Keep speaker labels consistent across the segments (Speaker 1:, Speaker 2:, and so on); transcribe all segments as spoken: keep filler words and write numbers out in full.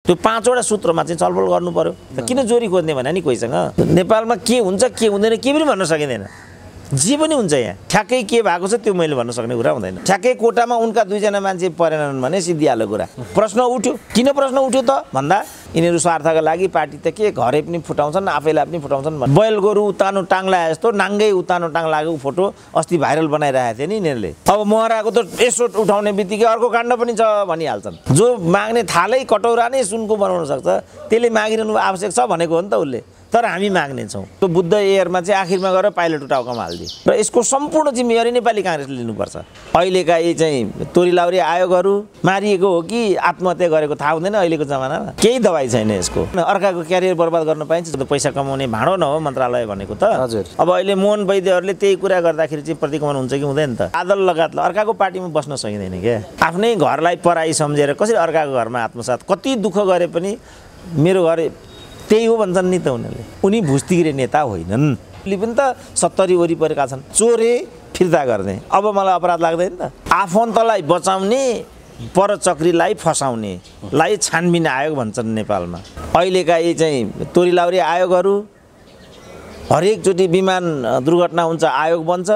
Speaker 1: त्यो पाँचवटा सूत्रमा चाहिँ छलफल गर्नु पर्यो। किन जोरी खोज्ने भने नि कोहीसँग नेपालमा के हुन्छ के हुँदैन के पनि भन्न सकिँदैन। जे पनि हुन्छ यहाँ ठ्याक्कै के भएको छ त्यो मैले भन्न सक्ने कुरा हुँदैन। ठ्याक्कै कोटामा उनका दुईजना मान्छे परेनन् भने सिद्धिहाल्यो कुरा। प्रश्न उठ्यो, किन प्रश्न उठ्यो त भन्दा यिनीहरू स्वार्थका लागि पार्टी त के घरै पनि फुटाउँछन् आफैलाई पनि फुटाउँछन्। बैल गोरु उतानो टाङ लगाए जस्तो नाङ्गै उतानो टाङ लागेको फोटो अस्ति भाइरल बनाइरहेको थियो नि यिनीहरूले। अब महराको त यसो उठाउने बित्तिकै अर्को काण्ड पनि छ भनिहाल्छन्। जो माग्ने थालै कटौरा नै सुनको बनाउन सक्छ त्यसले मागिरहनु आवश्यक छ भनेको हो नि त उसले। तर हामी माग्ने छौँ। त्यो बुद्ध एयरमा चाहिँ आखिरमा गएर पाइलट टाउकामा हालिदिए र यसको सम्पूर्ण जिम्मेवारी नेपाली काङ्ग्रेसले लिनुपर्छ। अहिलेका यी चाहिँ तोरी लाउरी आयोगहरू मारिएको हो कि आत्महत्या गरेको थाहा हुँदैन अहिलेको जमानामा। केही दबाई छैन यसको। अर्काको क्यारियर बर्बाद गर्न पाइन्छ त पैसा कमाउने भाँडो न हो मन्त्रालय भनेको त। हजुर अब अहिले मोहन वैद्यहरूले त्यही कुरा गर्दाखेरि चाहिँ प्रतिक्रमण हुन्छ कि हुँदैन त। आदल लगात अर्काको पार्टीमा बस्न सकिँदैन क्या। आफ्नै घरलाई पराई सम्झेर कसरी अर्काको घरमा आत्मसात कति दुःख गरे पनि मेरो घर त्यही हो भन्छन् नि त उनीहरूले। उनी भुस्तिरे नेता होइनन्। उनले पनि त सत्तरी वरिपरिका छन्। चोरे फिर्ता गर्ने अब मलाई अपराध लाग्दैन त। आफन्तलाई बचाउने परचक्रीलाई फसाउनेलाई छानबिन आयोग भन्छन् नेपालमा। अहिलेका यी चाहिँ तोरी लाउरी आयोगहरू हरेकचोटि विमान दुर्घटना हुन्छ आयोग बन्छ।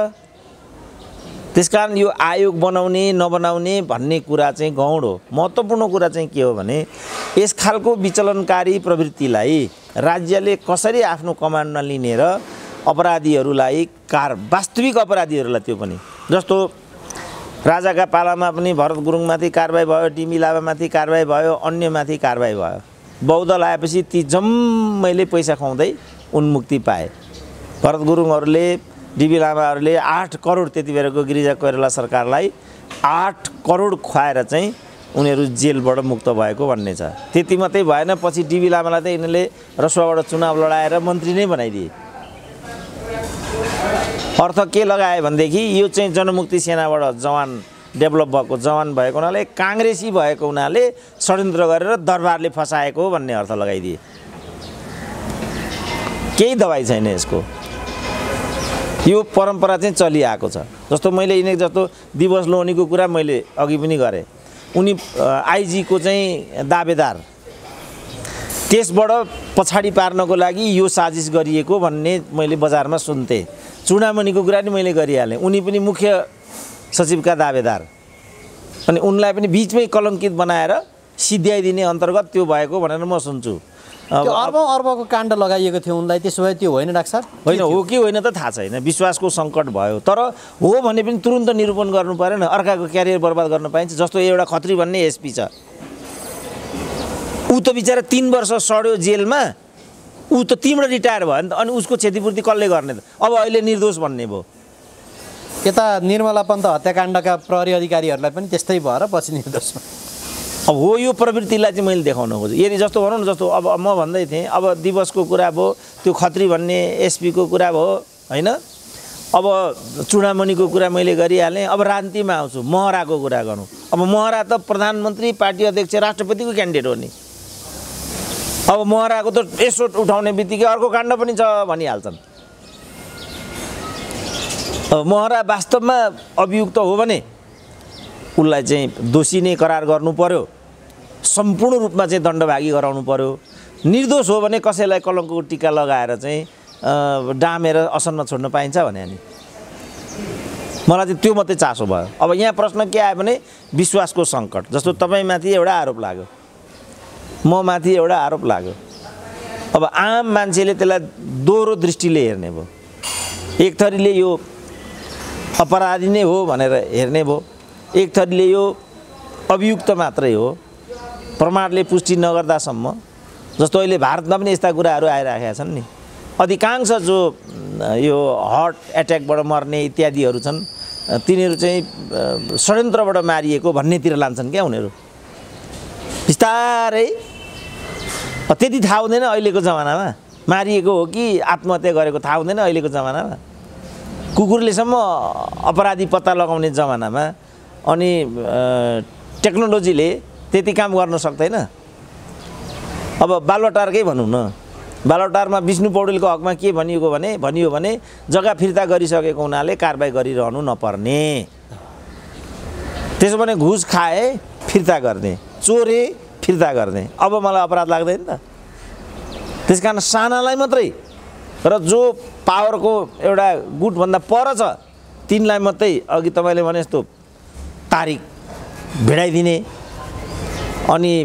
Speaker 1: त्यसकारण यो आयोग बनाउने नबनाउने भन्ने कुरा चाहिँ गौण हो। महत्त्वपूर्ण कुरा चाहिँ के हो भने यस खालको विचलनकारी प्रवृत्तिलाई राज्यले कसरी आफ्नो कमान्डमा लिने र अपराधीहरूलाई कार वास्तविक अपराधीहरूलाई त्यो पनि जस्तो राजाका पालामा पनि भरत गुरुङमाथि कारबाही भयो, टिमी लामामाथि कारबाही भयो, अन्यमाथि कारबाही भयो। बौद्ध लाएपछि ती जम्मैले पैसा खुवाउँदै उन्मुक्ति पाए। भरत गुरुङहरूले डिबी लामाहरूले आठ करोड त्यति बेलाको गिरिजा कोइराला सरकारलाई आठ करोड खुवाएर चाहिँ उनीहरू जेलबाट मुक्त भएको भन्ने छ। त्यति मात्रै भएन, पछि डिबी लामालाई त यिनीहरूले रसुवाबाट चुनाव लडाएर मन्त्री नै बनाइदिए। अर्थ के लगाए भनेदेखि यो चाहिँ जनमुक्ति सेनाबाट जवान डेभलप भएको जवान भएको हुनाले काङ्ग्रेसी भएको हुनाले षड्यन्त्र गरेर दरबारले फसाएको भन्ने अर्थ लगाइदिए। केही दबाई छैन यसको। यो परम्परा चाहिँ चलिआएको छ। जस्तो मैले यिनी जस्तो दिवस लोहनीको कुरा मैले अघि पनि गरेँ। उनी आइजीको चाहिँ दावेदार त्यसबाट पछाडि पार्नको लागि यो साजिस गरिएको भन्ने मैले बजारमा सुन्थेँ। चुडामणिको कुरा नि मैले गरिहालेँ। उनी पनि मुख्य सचिवका दावेदार अनि उनलाई पनि बिचमै कलङ्कित बनाएर सिध्याइदिने अन्तर्गत त्यो भएको भनेर म सुन्छु।
Speaker 2: अर्बौं अर्बको काण्ड लगाइएको थियो उनलाई। त्यसो भए त्यो होइन डाक्टर साहब?
Speaker 1: होइन, हो कि होइन त थाहा छैन। विश्वासको सङ्कट भयो। तर हो भने पनि तुरुन्त निरूपण गर्नु परेन। अर्काको क्यारियर बर्बाद गर्न पाइन्छ। जस्तो एउटा खत्री भन्ने एसपी छ, ऊ त बिचरा तीन वर्ष सड्यो जेलमा। ऊ त तिम्रो रिटायर भयो नि त। अनि उसको क्षतिपूर्ति कसले गर्ने त? अब अहिले निर्दोष भन्ने भयो।
Speaker 2: यता निर्मला पन्त हत्याकाण्डका प्रहरी अधिकारीहरूलाई पनि त्यस्तै भएर पछि निर्दोष।
Speaker 1: अब हो यो प्रवृत्तिलाई चाहिँ मैले देखाउन खोजेँ। यदि जस्तो भनौँ न, जस्तो अब म भन्दै थिएँ अब दिवसको कुरा भयो, त्यो खत्री भन्ने एसपीको कुरा भयो होइन। अब चुडामणिको कुरा मैले गरिहालेँ। अब राजनीतिमा आउँछु, महराको कुरा गरौँ। अब महरा त प्रधानमन्त्री पार्टी अध्यक्ष राष्ट्रपतिको क्यान्डिडेट हो नि। अब महराको त यसो उठाउने बित्तिकै अर्को काण्ड पनि छ भनिहाल्छन्। अब महरा वास्तवमा अभियुक्त हो भने उसलाई चाहिँ दोषी नै करार गर्नु पर्यो। सम्पूर्ण रूपमा चाहिँ दण्डभागी गराउनु पर्यो। निर्दोष हो भने कसैलाई कलङ्कको टिका लगाएर चाहिँ डामेर असनमा छोड्न पाइन्छ भने नि मलाई चाहिँ त्यो मात्रै चासो भयो। अब यहाँ प्रश्न के आयो भने विश्वासको सङ्कट। जस्तो तपाईँमाथि एउटा आरोप लाग्यो, म माथि एउटा आरोप लाग्यो। अब आम मान्छेले त्यसलाई दोहोरो दृष्टिले हेर्ने भयो। एक थरीले यो अपराधी नै हो भनेर हेर्ने भयो, एक थरीले यो अभियुक्त मात्रै हो प्रमाणले पुष्टि नगर्दासम्म। जस्तो अहिले भारतमा पनि यस्ता कुराहरू आइराखेका छन् नि। अधिकांश जो यो हार्ट एट्याकबाट मर्ने इत्यादिहरू छन् तिनीहरू चाहिँ षड्यन्त्रबाट मारिएको भन्नेतिर लान्छन् क्या उनीहरू बिस्तारै। त्यति थाहा हुँदैन अहिलेको जमानामा मारिएको हो कि आत्महत्या गरेको थाहा हुँदैन अहिलेको जमानामा। कुकुरलेसम्म अपराधी पत्ता लगाउने जमानामा अनि टेक्नोलोजीले त्यति काम गर्न सक्दैन। अब बालुवाटारकै भनौँ न, बालुवाटारमा विष्णु पौडेलको हकमा के भनिएको भने भनियो भने जग्गा फिर्ता गरिसकेको हुनाले कारबाही गरिरहनु नपर्ने। त्यसो भने घुस खाए फिर्ता गर्ने, चोरे फिर्ता गर्ने। अब मलाई अपराध लाग्दैन त। त्यस कारण सानालाई मात्रै र जो पावरको एउटा गुटभन्दा पर छ तिनलाई मात्रै अघि तपाईँले भने जस्तो तारिक भिडाइदिने अनि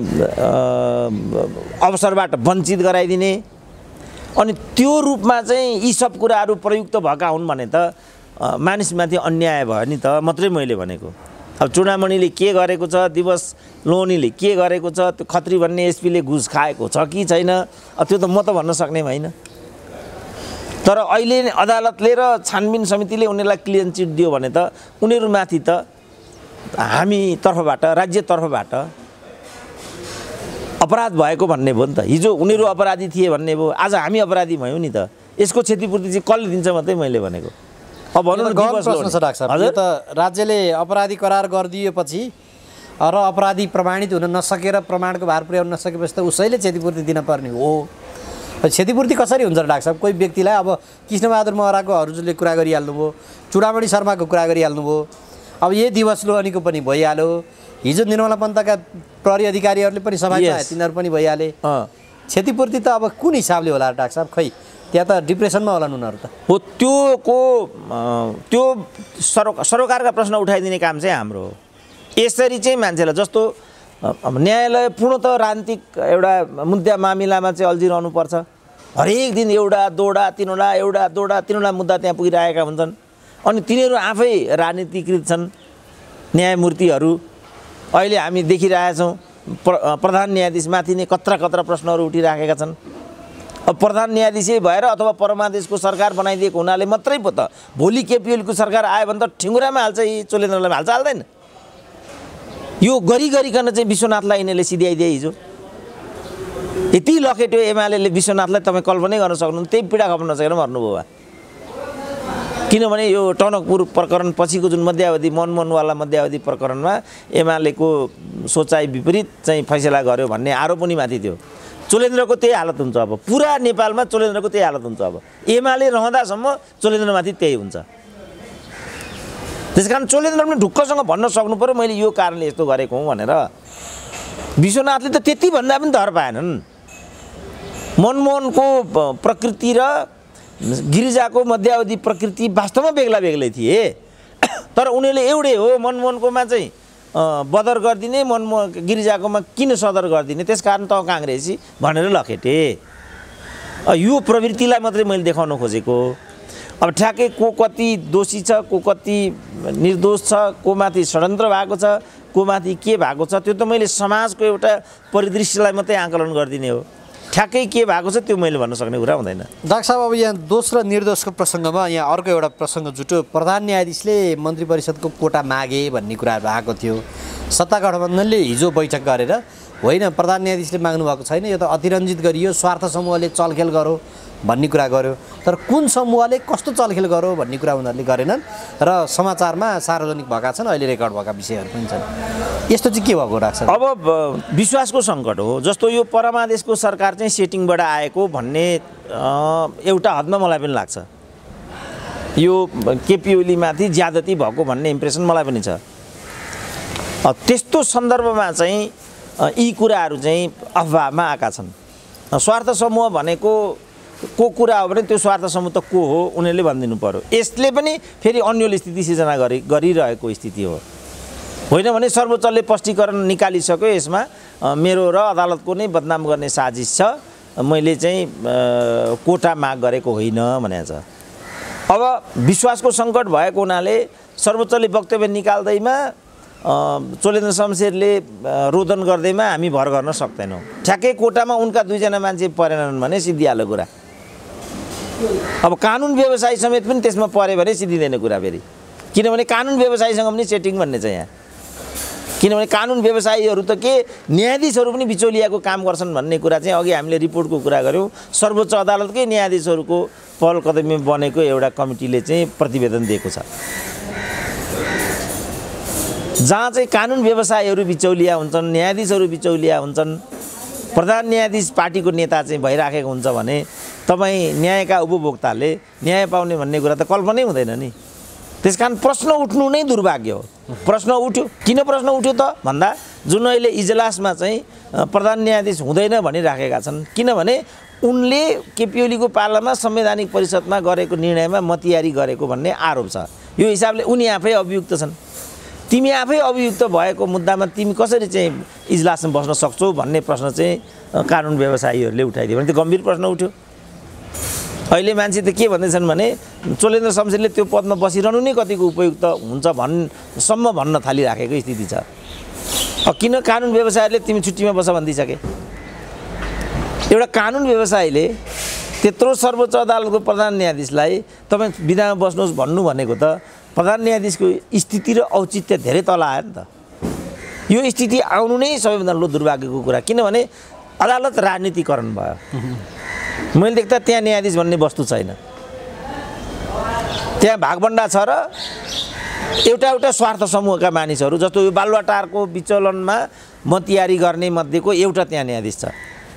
Speaker 1: अवसरबाट वञ्चित गराइदिने अनि त्यो रूपमा चाहिँ यी सब कुराहरू प्रयुक्त भएका हुन् भने त मानिसमाथि अन्याय भयो नि त मात्रै मैले भनेको। अब चुडामणिले के गरेको छ, दिवस लोहनीले के गरेको छ, त्यो खत्री भन्ने एसपीले घुस खाएको छ कि छैन, त्यो त म त भन्न सक्ने होइन। तर अहिले अदालतले र छानबिन समितिले उनीहरूलाई क्लिन चिट दियो भने त उनीहरूमाथि त हामी तर्फबाट राज्य तर्फबाट अपराध भएको भन्ने भयो नि त। हिजो उनीहरू अपराधी थिए भन्ने भयो, आज हामी अपराधी भयौँ नि त। यसको क्षतिपूर्ति चाहिँ कसले दिन्छ मात्रै मैले भनेको। अब भनौँ न
Speaker 2: प्रश्न छ डाक्टर साहब, यो त राज्यले अपराधी करार गरिदिएपछि र अपराधी प्रमाणित हुन नसकेर प्रमाणको भार पुर्याउन नसकेपछि त उसैले क्षतिपूर्ति दिन पर्ने हो। क्षतिपूर्ति कसरी हुन्छ र डाक्टर साहब? कोही व्यक्तिलाई अब कृष्णबहादुर महराको हजुरले कुरा गरिहाल्नुभयो, चुडामणि शर्माको कुरा गरिहाल्नुभयो, अब यही दिवस लोहनीको पनि भइहाल्यो, हिजो निर्मला पन्तका प्रहरी अधिकारीहरूले पनि सफाइ पाए तिनीहरू पनि भइहाले। क्षतिपूर्ति त अब कुन हिसाबले होला डाक्टर साहब? खै त्यहाँ त डिप्रेसनमा होला उनीहरू त।
Speaker 1: हो त्यो को त्यो सरो सरोकारका प्रश्न उठाइदिने काम चाहिँ हाम्रो हो। यसरी चाहिँ मान्छेलाई जस्तो न्यायालय पूर्णतः राजनीतिक एउटा मुद्दा मामिलामा चाहिँ अल्झिरहनुपर्छ। हरेक दिन एउटा दोडा तिनवटा एउटा दोडा तिनवटा मुद्दा त्यहाँ पुगिरहेका हुन्छन् अनि तिनीहरू आफै राजनीतिकृत छन् न्यायमूर्तिहरू। अहिले हामी देखिरहेछौँ प्र प्रधान न्यायाधीशमाथि नै कत्रा कत्रा प्रश्नहरू उठिराखेका छन्। अब प्रधान न्यायाधीशै भएर अथवा परमादेशको सरकार बनाइदिएको हुनाले मात्रै पो त भोलि केपिएलको सरकार आयो भने त ठिङ्गुरामा हाल्छ, यी चोलेन्द्रलाई हाल्छ हाल्दैन? यो गरी गरिकन चाहिँ विश्वनाथलाई यिनीहरूले सिध्याइदिए हिजो। यति लखेट्यो एमाले विश्वनाथलाई, तपाईँ कल्पनै गर्न सक्नुहुन्न। त्यही पीडा खप्न नसकेर मर्नुभयो। किनभने यो टनकपुर प्रकरण पछिको जुन मध्यावधि मनमोहनवाला मध्यावधि प्रकरणमा एमालेको सोचाइ विपरीत चाहिँ फैसला गर्यो भन्ने आरोप पनि माथि थियो। चोलेन्द्रको त्यही हालत हुन्छ अब, पुरा नेपालमा चोलेन्द्रको त्यही हालत हुन्छ अब। एमाले रहँदासम्म चोलेन्द्रमाथि त्यही हुन्छ। त्यसकारण चोलेन्द्र पनि ढुक्कसँग भन्न सक्नु पर्यो मैले यो कारणले यस्तो गरेको हुँ भनेर। विश्वनाथले त त्यति भन्दा पनि धर पाएनन्। मनमोहनको प्रकृति र गिरिजाको मध्यावधि प्रकृति वास्तवमा बेग्ला बेग्लै थिए, तर उनीहरूले एउटै हो मनमोहनकोमा चाहिँ बदर गरिदिने, मनमोहन गिरिजाकोमा किन सदर गरिदिने, त्यस कारण त काङ्ग्रेसी भनेर लखेटे। यो प्रवृत्तिलाई मात्रै मैले देखाउन खोजेको। अब ठ्याक्कै को कति दोषी छ, को कति निर्दोष छ, को माथि षड्यन्त्र भएको छ, को माथि के भएको छ, त्यो त मैले समाजको एउटा परिदृश्यलाई मात्रै आकलन गरिदिने हो। ठ्याक्कै के भएको छ त्यो मैले भन्न सक्ने कुरा हुँदैन।
Speaker 2: डाक्टर साहब, अब यहाँ दोष र निर्दोषको प्रसङ्गमा यहाँ अर्को एउटा प्रसङ्ग जुट्यो। प्रधान न्यायाधीशले मन्त्री परिषदको कोटा मागे भन्ने कुरा भएको थियो। सत्ता गठबन्धनले हिजो बैठक गरेर होइन प्रधान न्यायाधीशले माग्नु भएको छैन, यो त अतिरञ्जित गरियो, स्वार्थ समूहले चलखेल गरो भन्ने कुरा गर्यो। तर कुन समूहले कस्तो चलखेल गरो भन्ने कुरा उनीहरूले गरेनन् र समाचारमा सार्वजनिक भएका छन्, अहिले रेकर्ड भएका विषयहरू पनि छन्। यस्तो चाहिँ के भएको डाक्टर?
Speaker 1: अब विश्वासको सङ्कट हो। जस्तो यो परमादेशको सरकार चाहिँ सेटिङबाट आएको भन्ने एउटा हदमा मलाई पनि लाग्छ। यो केपी ओलीमाथि ज्यादती भएको भन्ने इम्प्रेसन मलाई पनि छ। त्यस्तो सन्दर्भमा चाहिँ यी कुराहरू चाहिँ अफवाहमा आएका छन्। स्वार्थ समूह भनेको को कुरा हो भने त्यो स्वार्थ समूह त को हो उनीहरूले भनिदिनु पर्यो। यसले पनि फेरि अन्यल स्थिति सिर्जना गरि गरिरहेको स्थिति हो। होइन भने सर्वोच्चले स्पष्टीकरण निकालिसक्यो, यसमा मेरो र अदालतको नै बदनाम गर्ने साजिस छ, मैले चाहिँ कोटा माग गरेको होइन भनेको छ। अब विश्वासको सङ्कट भएको हुनाले सर्वोच्चले वक्तव्य निकाल्दैमा चोलेन्द्र शमशेरले रोदन गर्दैमा हामी भर गर्न सक्दैनौँ। ठ्याक्कै कोटामा उनका दुईजना मान्छे परेनन् भने सिद्धिहाल्यो कुरा। अब कानुन व्यवसायी समेत पनि त्यसमा पऱ्यो भने सिद्धिँदैन कुरा फेरि, किनभने कानुन व्यवसायीसँग पनि सेटिङ भन्ने छ यहाँ। किनभने कानुन व्यवसायीहरू त के न्यायाधीशहरू पनि बिचौलियाको काम गर्छन् भन्ने कुरा चाहिँ अघि हामीले रिपोर्टको कुरा गऱ्यौँ। सर्वोच्च अदालतकै न्यायाधीशहरूको पहल कदमी बनेको एउटा कमिटीले चाहिँ प्रतिवेदन दिएको छ, जहाँ चाहिँ कानुन व्यवसायीहरू बिचौलिया हुन्छन्, न्यायाधीशहरू बिचौलिया हुन्छन्, प्रधान न्यायाधीश पार्टीको नेता चाहिँ भइराखेको हुन्छ भने तपाईँ न्यायका उपभोक्ताले न्याय पाउने भन्ने कुरा त कल्पनै हुँदैन नि। त्यसकारण प्रश्न उठ्नु नै दुर्भाग्य हो। प्रश्न उठ्यो, किन प्रश्न उठ्यो त भन्दा जुन अहिले इजलासमा चाहिँ प्रधान न्यायाधीश हुँदैन भनिराखेका छन्, किनभने उनले केपी ओलीको पालामा संवैधानिक परिषदमा गरेको निर्णयमा मतियारी गरेको भन्ने आरोप छ। यो हिसाबले उनी आफै अभियुक्त छन्। तिमी आफै अभियुक्त भएको मुद्दामा तिमी कसरी चाहिँ इजलासमा बस्न सक्छौ भन्ने प्रश्न चाहिँ कानुन व्यवसायीहरूले उठाइदियो भने त्यो गम्भीर प्रश्न उठ्यो। अहिले मान्छे त के भन्दैछन् भने चोलेन्द्र शमशेरले त्यो पदमा बसिरहनु नै कतिको उपयुक्त हुन्छ भन्नसम्म भन्न थालिराखेको स्थिति छ। अब किन कानुन व्यवसायीहरूले तिमी छुट्टीमा बस भनिदिइसके। एउटा कानुन व्यवसायीले त्यत्रो सर्वोच्च अदालतको प्रधान न्यायाधीशलाई तपाईँ विधामा बस्नुहोस् भन्नु भनेको त प्रधान न्यायाधीशको स्थिति र औचित्य धेरै तल आयो नि त। यो स्थिति आउनु नै सबैभन्दा ठुलो दुर्भाग्यको कुरा, किनभने अदालत राजनीतिकरण भयो। मैले देख्दा त्यहाँ न्यायाधीश भन्ने वस्तु छैन। त्यहाँ भागभण्डा छ र एउटा एउटा स्वार्थ समूहका मानिसहरू, जस्तो यो बालुवाटारको विचलनमा मतियारी गर्ने मध्येको एउटा त्यहाँ न्यायाधीश छ।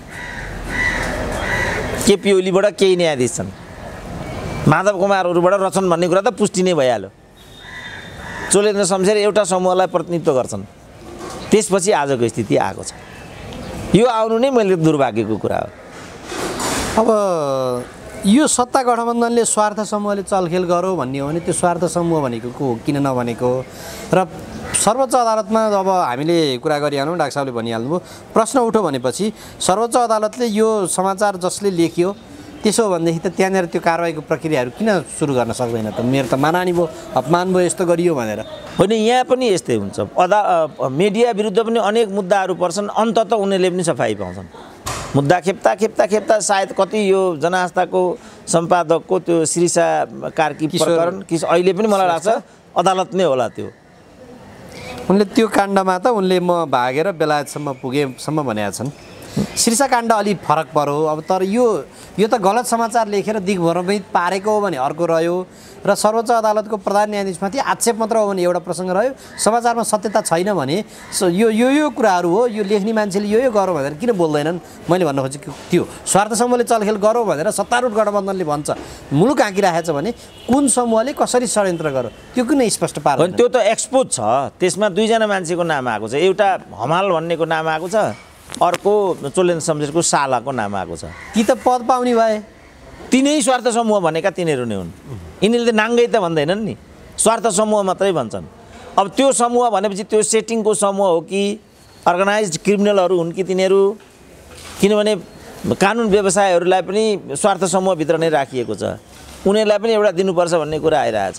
Speaker 1: केपी ओलीबाट केही न्यायाधीश छन्, माधव कुमारहरूबाट रचन भन्ने कुरा त पुष्टि नै भइहाल्यो। चोलेन्द्र शमशेर एउटा समूहलाई प्रतिनिधित्व गर्छन्, त्यसपछि आजको स्थिति आएको छ। यो आउनु नै मैले दुर्भाग्यको कुरा हो।
Speaker 2: अब यो सत्ता गठबन्धनले स्वार्थ समूहले चलखेल गरौँ भन्ने हो भने त्यो स्वार्थ समूह भनेको को हो, किन नभनेको। र सर्वोच्च अदालतमा अब हामीले कुरा गरिहाल्यौँ, डाक्टर साहबले भनिहाल्नुभयो, प्रश्न उठ्यो भनेपछि सर्वोच्च अदालतले यो समाचार जसले लेख्यो त्यसो हो भनेदेखि त त्यहाँनिर त्यो कारवाहीको प्रक्रियाहरू किन सुरु गर्न सक्दैन त। मेरो त मानानी भयो, अपमान भयो, यस्तो गरियो भनेर।
Speaker 1: होइन, यहाँ पनि यस्तै हुन्छ। अदा मिडिया विरुद्ध पनि अनेक मुद्दाहरू पर्छन्, अन्ततः उनीहरूले पनि सफाइ पाउँछन्। मुद्दा खेप्ता खेप्ता खेप्ता सायद कति यो जनआस्थाको सम्पादकको त्यो श्रीषा कार्की प्रकरण कि अहिले पनि मलाई लाग्छ अदालत नै होला। त्यो
Speaker 2: उनले त्यो काण्डमा त उनले म भागेर बेलायतसम्म पुगेसम्म भनेका छन्। श्रीषा काण्ड अलिक फरक पर्यो। अब तर यो यो त गलत समाचार लेखेर दिग्भ्रमित पारेको हो भने अर्को रह्यो, र सर्वोच्च अदालतको प्रधान न्यायाधीशमाथि आक्षेप मात्र हो भने एउटा प्रसङ्ग रह्यो। समाचारमा सत्यता छैन भने यो यो यो कुराहरू हो, यो लेख्ने मान्छेले यो यो गरौँ भनेर किन बोल्दैनन्। मैले भन्न खोजेको त्यो स्वार्थ समूहले चलखेल गरौँ भनेर सत्तारूढ गठबन्धनले भन्छ, मुलुक हाँकिरहेको छ भने कुन समूहले कसरी षड्यन्त्र गर्यो त्यो किन स्पष्ट पार्दैन।
Speaker 1: त्यो त एक्सपोज छ, त्यसमा दुईजना मान्छेको नाम आएको छ। एउटा हमाल भन्नेको नाम आएको छ, अर्को चोलेन्द्र शमशेरको सालाको नाम आएको छ।
Speaker 2: ती त पद पाउने भए
Speaker 1: तिनै स्वार्थ समूह भनेका तिनीहरू नै हुन्। यिनीहरूले त नाङ्गै त भन्दैनन् नि, स्वार्थ समूह मात्रै भन्छन्। अब त्यो समूह भनेपछि त्यो सेटिङको समूह हो कि अर्गनाइज्ड क्रिमिनलहरू हुन् कि तिनीहरू, किनभने कानुन व्यवसायहरूलाई पनि स्वार्थ समूहभित्र नै राखिएको छ। उनीहरूलाई पनि एउटा दिनुपर्छ भन्ने कुरा आइरहेछ।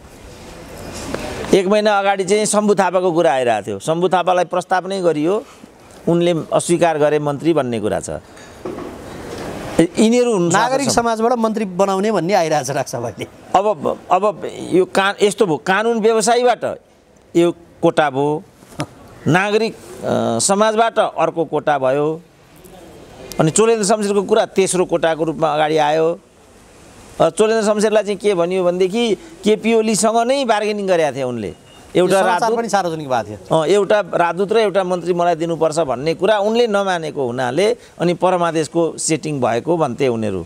Speaker 1: एक महिना अगाडि चाहिँ शम्भु थापाको कुरा आइरहेको थियो। शम्भु थापालाई प्रस्ताव नै गरियो, उनले अस्वीकार गरे मन्त्री भन्ने कुरा छ। यिनीहरू
Speaker 2: नागरिक समाजबाट मन्त्री बनाउने भन्ने आइरहेछ डाक्टर साहबले।
Speaker 1: अब अब यो का यस्तो भयो, कानुन व्यवसायीबाट यो कोटा भयो, नागरिक समाजबाट अर्को कोटा भयो, अनि चोलेन्द्र शमशेरको कुरा तेस्रो कोटाको रूपमा अगाडि आयो। चोलेन्द्र शमशेरलाई चाहिँ के भनियो भनेदेखि केपी ओलीसँग नै बार्गेनिङ गरेका थिए उनले। एउटा राजदूत
Speaker 2: पनि सार्वजनिक भएको थियो,
Speaker 1: अँ एउटा राजदूत र एउटा मन्त्री मलाई दिनुपर्छ भन्ने कुरा उनले नमानेको हुनाले अनि परमादेशको सेटिङ भएको भन्थे उनीहरू।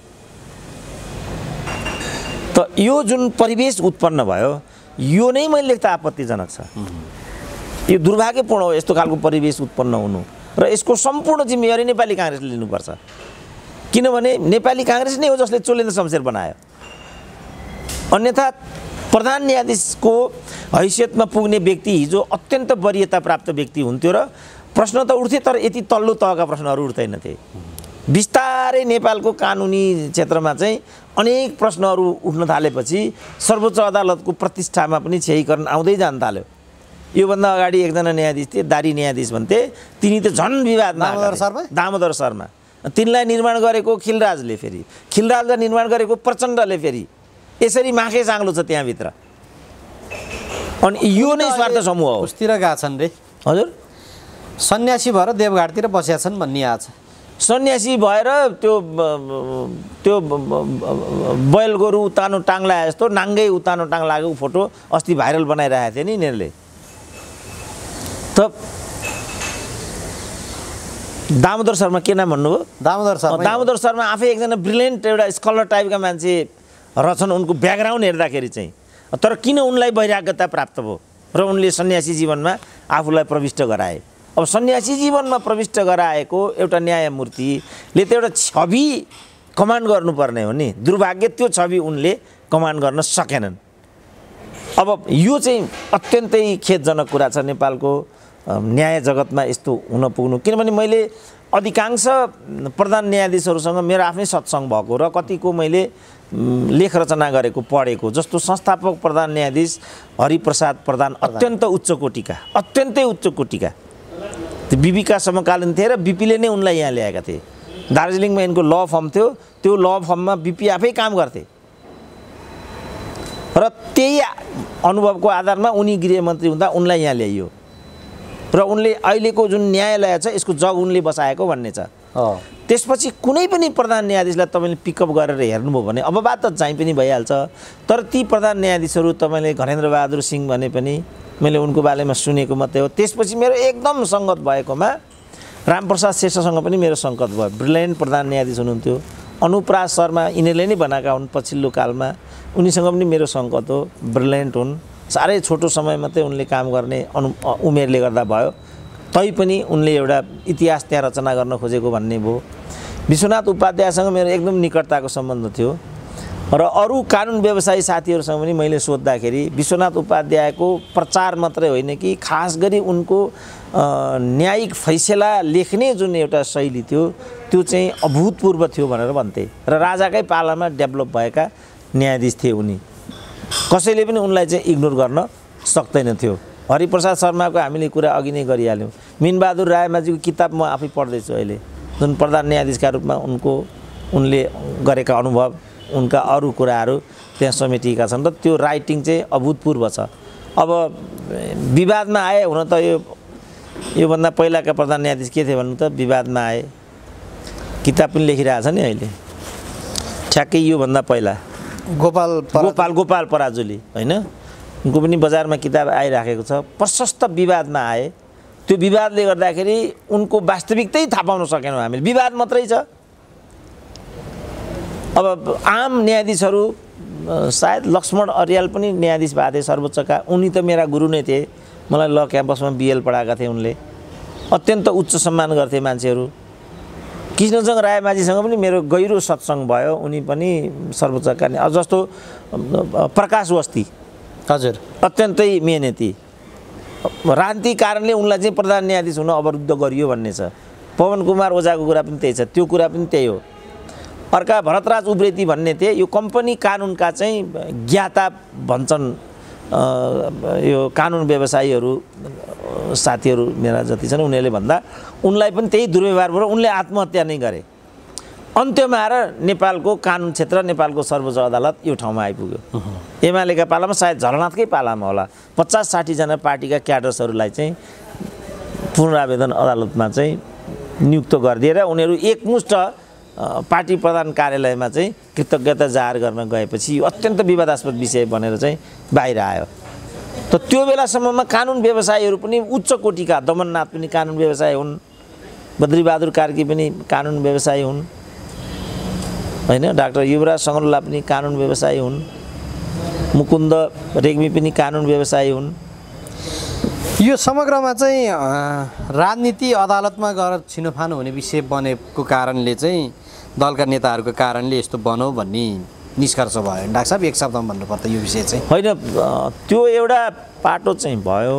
Speaker 1: त यो जुन परिवेश उत्पन्न भयो यो नै मैले लेख्दा आपत्तिजनक छ। यो दुर्भाग्यपूर्ण हो यस्तो खालको परिवेश उत्पन्न हुनु, र यसको सम्पूर्ण जिम्मेवारी नेपाली काङ्ग्रेसले लिनुपर्छ। किनभने नेपाली काङ्ग्रेस नै हो जसले चोलेन्द्र शमशेर बनायो। अन्यथा प्रधान न्यायाधीशको हैसियतमा पुग्ने व्यक्ति हिजो अत्यन्त वरियता प्राप्त व्यक्ति हुन्थ्यो, र प्रश्न त उठ्थे तर यति तल्लो तहका प्रश्नहरू उठ्दैनथे। बिस्तारै नेपालको कानुनी क्षेत्रमा चाहिँ अनेक प्रश्नहरू उठ्न थालेपछि सर्वोच्च अदालतको प्रतिष्ठामा पनि क्षयीकरण आउँदै जान थाल्यो। योभन्दा अगाडि एकजना न्यायाधीश थिए, दारी न्यायाधीश भन्थे, तिनी त झन् विवादमा
Speaker 2: दामोदर शर्मा
Speaker 1: दामोदर शर्मा तिनलाई निर्माण गरेको खिलराजले, फेरि खिलराजलाई निर्माण गरेको प्रचण्डले, फेरि यसरी माखे साङ्लो छ त्यहाँभित्र। अनि यो नै स्वार्थ समूह हो।
Speaker 2: उसतिर गएको छन् रे
Speaker 1: हजुर,
Speaker 2: सन्यासी भएर देवघाटतिर बसेका छन् भन्ने आएको छ।
Speaker 1: सन्यासी भएर त्यो त्यो बैल गोरु उतानो टाङ लगाए जस्तो नाङ्गै उतानो टाङ लागेको फोटो अस्ति भाइरल बनाइरहेको थियो नि यिनीहरूले। त दामोदर शर्मा के नाम भन्नुभयो?
Speaker 2: दामोदर शर्मा।
Speaker 1: दामोदर शर्मा आफै एकजना ब्रिलियन्ट एउटा स्कलर टाइपका मान्छे रहेछन्। उनको ब्याकग्राउन्ड हेर्दाखेरि चाहिँ तर किन उनलाई वैराग्यता प्राप्त भयो र उनले सन्यासी जीवनमा आफूलाई प्रविष्ट गराए। अब सन्यासी जीवनमा प्रविष्ट गराएको एउटा न्यायमूर्तिले त एउटा छवि कमान्ड गर्नुपर्ने हो नि, दुर्भाग्य त्यो छवि उनले कमान्ड गर्न सकेनन्। अब यो चाहिँ अत्यन्तै खेदजनक कुरा छ नेपालको न्याय जगतमा यस्तो हुन पुग्नु। किनभने मैले अधिकांश प्रधान न्यायाधीशहरूसँग मेरो आफ्नै सत्सङ्ग भएको र कतिको मैले लेख रचना गरेको पढेको, जस्तो संस्थापक प्रधान न्यायाधीश हरिप्रसाद प्रधान अत्यन्त उच्च कोटिका, अत्यन्तै उच्च कोटिका, त्यो बिपीका समकालीन थिए र बिपीले नै उनलाई यहाँ ल्याएका थिए। दार्जिलिङमा यिनको ल फर्म थियो, त्यो ल फर्ममा बिपी आफै काम गर्थे र त्यही अनुभवको आधारमा उनी गृहमन्त्री हुँदा उनलाई यहाँ ल्याइयो र उनले अहिलेको जुन न्यायालय छ यसको जग उनले बसाएको भन्ने छ। त्यसपछि कुनै पनि प्रधान न्यायाधीशलाई तपाईँले पिकअप गरेर हेर्नुभयो भने अबवाद त चाहिँ पनि भइहाल्छ, तर ती प्रधान न्यायाधीशहरू तपाईँले घरेन्द्र बहादुर सिंह भने पनि मैले उनको बारेमा सुनेको मात्रै हो। त्यसपछि मेरो एकदम सङ्गत भएकोमा रामप्रसाद श्रेष्ठसँग पनि मेरो सङ्गत भयो, ब्रिलियन्ट प्रधान न्यायाधीश हुनुहुन्थ्यो। अनुप्राज शर्मा यिनीहरूले नै बनाएका हुन् पछिल्लो कालमा, उनीसँग पनि मेरो सङ्गत हो, ब्रिलियन्ट हुन्। साह्रै छोटो समय मात्रै उनले काम गर्ने अनु उमेरले गर्दा भयो, तैपनि उनले एउटा इतिहास त्यहाँ रचना गर्न खोजेको भन्ने भयो। विश्वनाथ उपाध्यायसँग मेरो एकदम निकटताको सम्बन्ध थियो र अरू कानुन व्यवसायी साथीहरूसँग पनि मैले सोद्धाखेरि विश्वनाथ उपाध्यायको प्रचार मात्रै होइन कि खास गरी उनको न्यायिक फैसला लेख्ने जुन एउटा शैली थियो त्यो चाहिँ अभूतपूर्व थियो भनेर भन्थे र राजाकै पालामा डेभलप भएका न्यायाधीश थिए उनी। कसैले पनि उनलाई चाहिँ इग्नोर गर्न सक्दैन थियो। हरिप्रसाद शर्माको हामीले कुरा अघि नै गरिहाल्यौँ। मीनबहादुर रायमाझीको किताब म आफै पढ्दैछु अहिले, जुन प्रधान न्यायाधीशका रूपमा उनको उनले गरेका अनुभव, उनका अरू कुराहरू त्यहाँ समेटिएका छन् र त्यो राइटिङ चाहिँ अभूतपूर्व छ। अब विवादमा आए, हुन त यो योभन्दा पहिलाका प्रधान न्यायाधीश के थिए भन्नु त विवादमा आए, किताब पनि लेखिरहेछ नि अहिले, ठ्याक्कै योभन्दा पहिला
Speaker 2: गोपाल
Speaker 1: गोपाल गोपाल पराजुली होइन, उनको पनि बजारमा किताब आइराखेको छ। प्रशस्त विवादमा आए, त्यो विवादले गर्दाखेरि उनको वास्तविकतै थाहा पाउन सकेनौँ हामीले, विवाद मात्रै छ। अब आम न्यायाधीशहरू सायद लक्ष्मण अर्याल पनि न्यायाधीश भएको थिए सर्वोच्चका, उनी त मेरा गुरु नै थिए, मलाई ल क्याम्पसमा बिएल पढाएका थिए उनले, अत्यन्त उच्च सम्मान गर्थे मान्छेहरू। कृष्णचन्द्र रायमाझीसँग पनि मेरो गहिरो सत्सङ्ग भयो, उनी पनि सर्वोच्चका, जस्तो प्रकाश वस्ती
Speaker 2: हजुर
Speaker 1: अत्यन्तै मेहनती, रान्ति कारणले उनलाई चाहिँ प्रधान न्यायाधीश हुन अवरुद्ध गरियो भन्ने छ। पवन कुमार ओझाको कुरा पनि त्यही छ, त्यो कुरा पनि त्यही हो। अर्का भरतराज उप्रेती भन्ने थिए, यो कम्पनी कानुनका चाहिँ ज्ञाता भन्छन् यो कानुन व्यवसायीहरू साथीहरू मेरा जति छन् उनीहरूले भन्दा उनलाई पनि त्यही दुर्व्यवहार भयो, उनले आत्महत्या नै गरे। अन्त्यमा आएर नेपालको कानुन क्षेत्र, नेपालको सर्वोच्च अदालत यो ठाउँमा आइपुग्यो। एमालेका पालामा सायद झलनाथकै पालामा होला, पचास साठीजना पार्टीका क्याडर्सहरूलाई चाहिँ पुनरावेदन अदालतमा चाहिँ नियुक्त गरिदिएर उनीहरू एकमुष्ट पार्टी प्रधान कार्यालयमा चाहिँ कृतज्ञता जाहेर गर्न गएपछि यो अत्यन्त विवादास्पद विषय बनेर चाहिँ बाहिर आयो। त त्यो बेलासम्ममा कानुन व्यवसायीहरू पनि उच्च कोटिका, दमननाथ पनि कानुन व्यवसायी हुन्, बद्रीबहादुर कार्की पनि कानुन व्यवसायी हुन् होइन, डाक्टर युवराज सङ्गरोला पनि कानुन व्यवसायी हुन्, मुकुन्द रेग्मी पनि कानुन व्यवसायी हुन्।
Speaker 2: यो समग्रमा चाहिँ राजनीति अदालतमा गएर छिनोफानो हुने विषय बनेको कारणले चाहिँ दलका नेताहरूको कारणले यस्तो बनौ भन्ने निष्कर्ष भयो। डाक्टर साहब एक शब्दमा भन्नुपर्दा यो विषय चाहिँ
Speaker 1: होइन, त्यो एउटा पाटो चाहिँ भयो,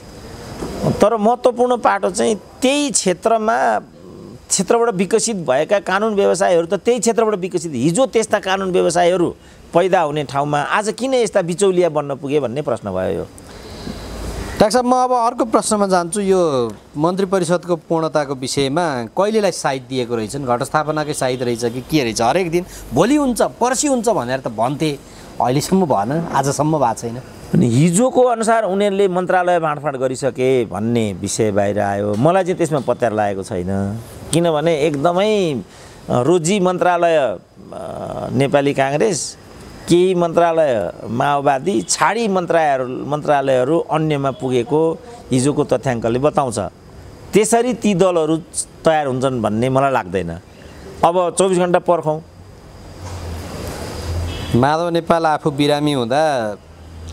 Speaker 1: तर महत्त्वपूर्ण पाटो चाहिँ त्यही क्षेत्रमा क्षेत्रबाट विकसित भएका कानुन व्यवसायहरू त त्यही क्षेत्रबाट विकसित, हिजो त्यस्ता कानुन व्यवसायहरू पैदा हुने ठाउँमा आज किन यस्ता बिचौलिया बन्न पुगे भन्ने प्रश्न भयो यो।
Speaker 2: डाक्टर साहब म अब अर्को प्रश्नमा जान्छु। यो मन्त्री परिषदको पूर्णताको विषयमा कहिलेलाई साइद दिएको रहेछन्, घटस्थापनाकै साइद रहेछ कि के रहेछ? हरेक दिन भोलि हुन्छ पर्सि हुन्छ भनेर त भन्थे, अहिलेसम्म भएन, आजसम्म भएको छैन।
Speaker 1: अनि हिजोको अनुसार उनीहरूले मन्त्रालय बाँडफाँड गरिसके भन्ने विषय बाहिर आयो, मलाई चाहिँ त्यसमा पत्यार लागेको छैन। किनभने एकदमै रोजी मन्त्रालय नेपाली काङ्ग्रेस, केही मन्त्रालय माओवादी, छाडी मन्त्रालयहरू मन्त्रालयहरू अन्यमा पुगेको हिजोको तथ्याङ्कले बताउँछ। त्यसरी ती दलहरू तयार हुन्छन् भन्ने मलाई लाग्दैन। अब चौबिस घन्टा पर्खौँ।
Speaker 2: माधव नेपाल आफू बिरामी हुँदा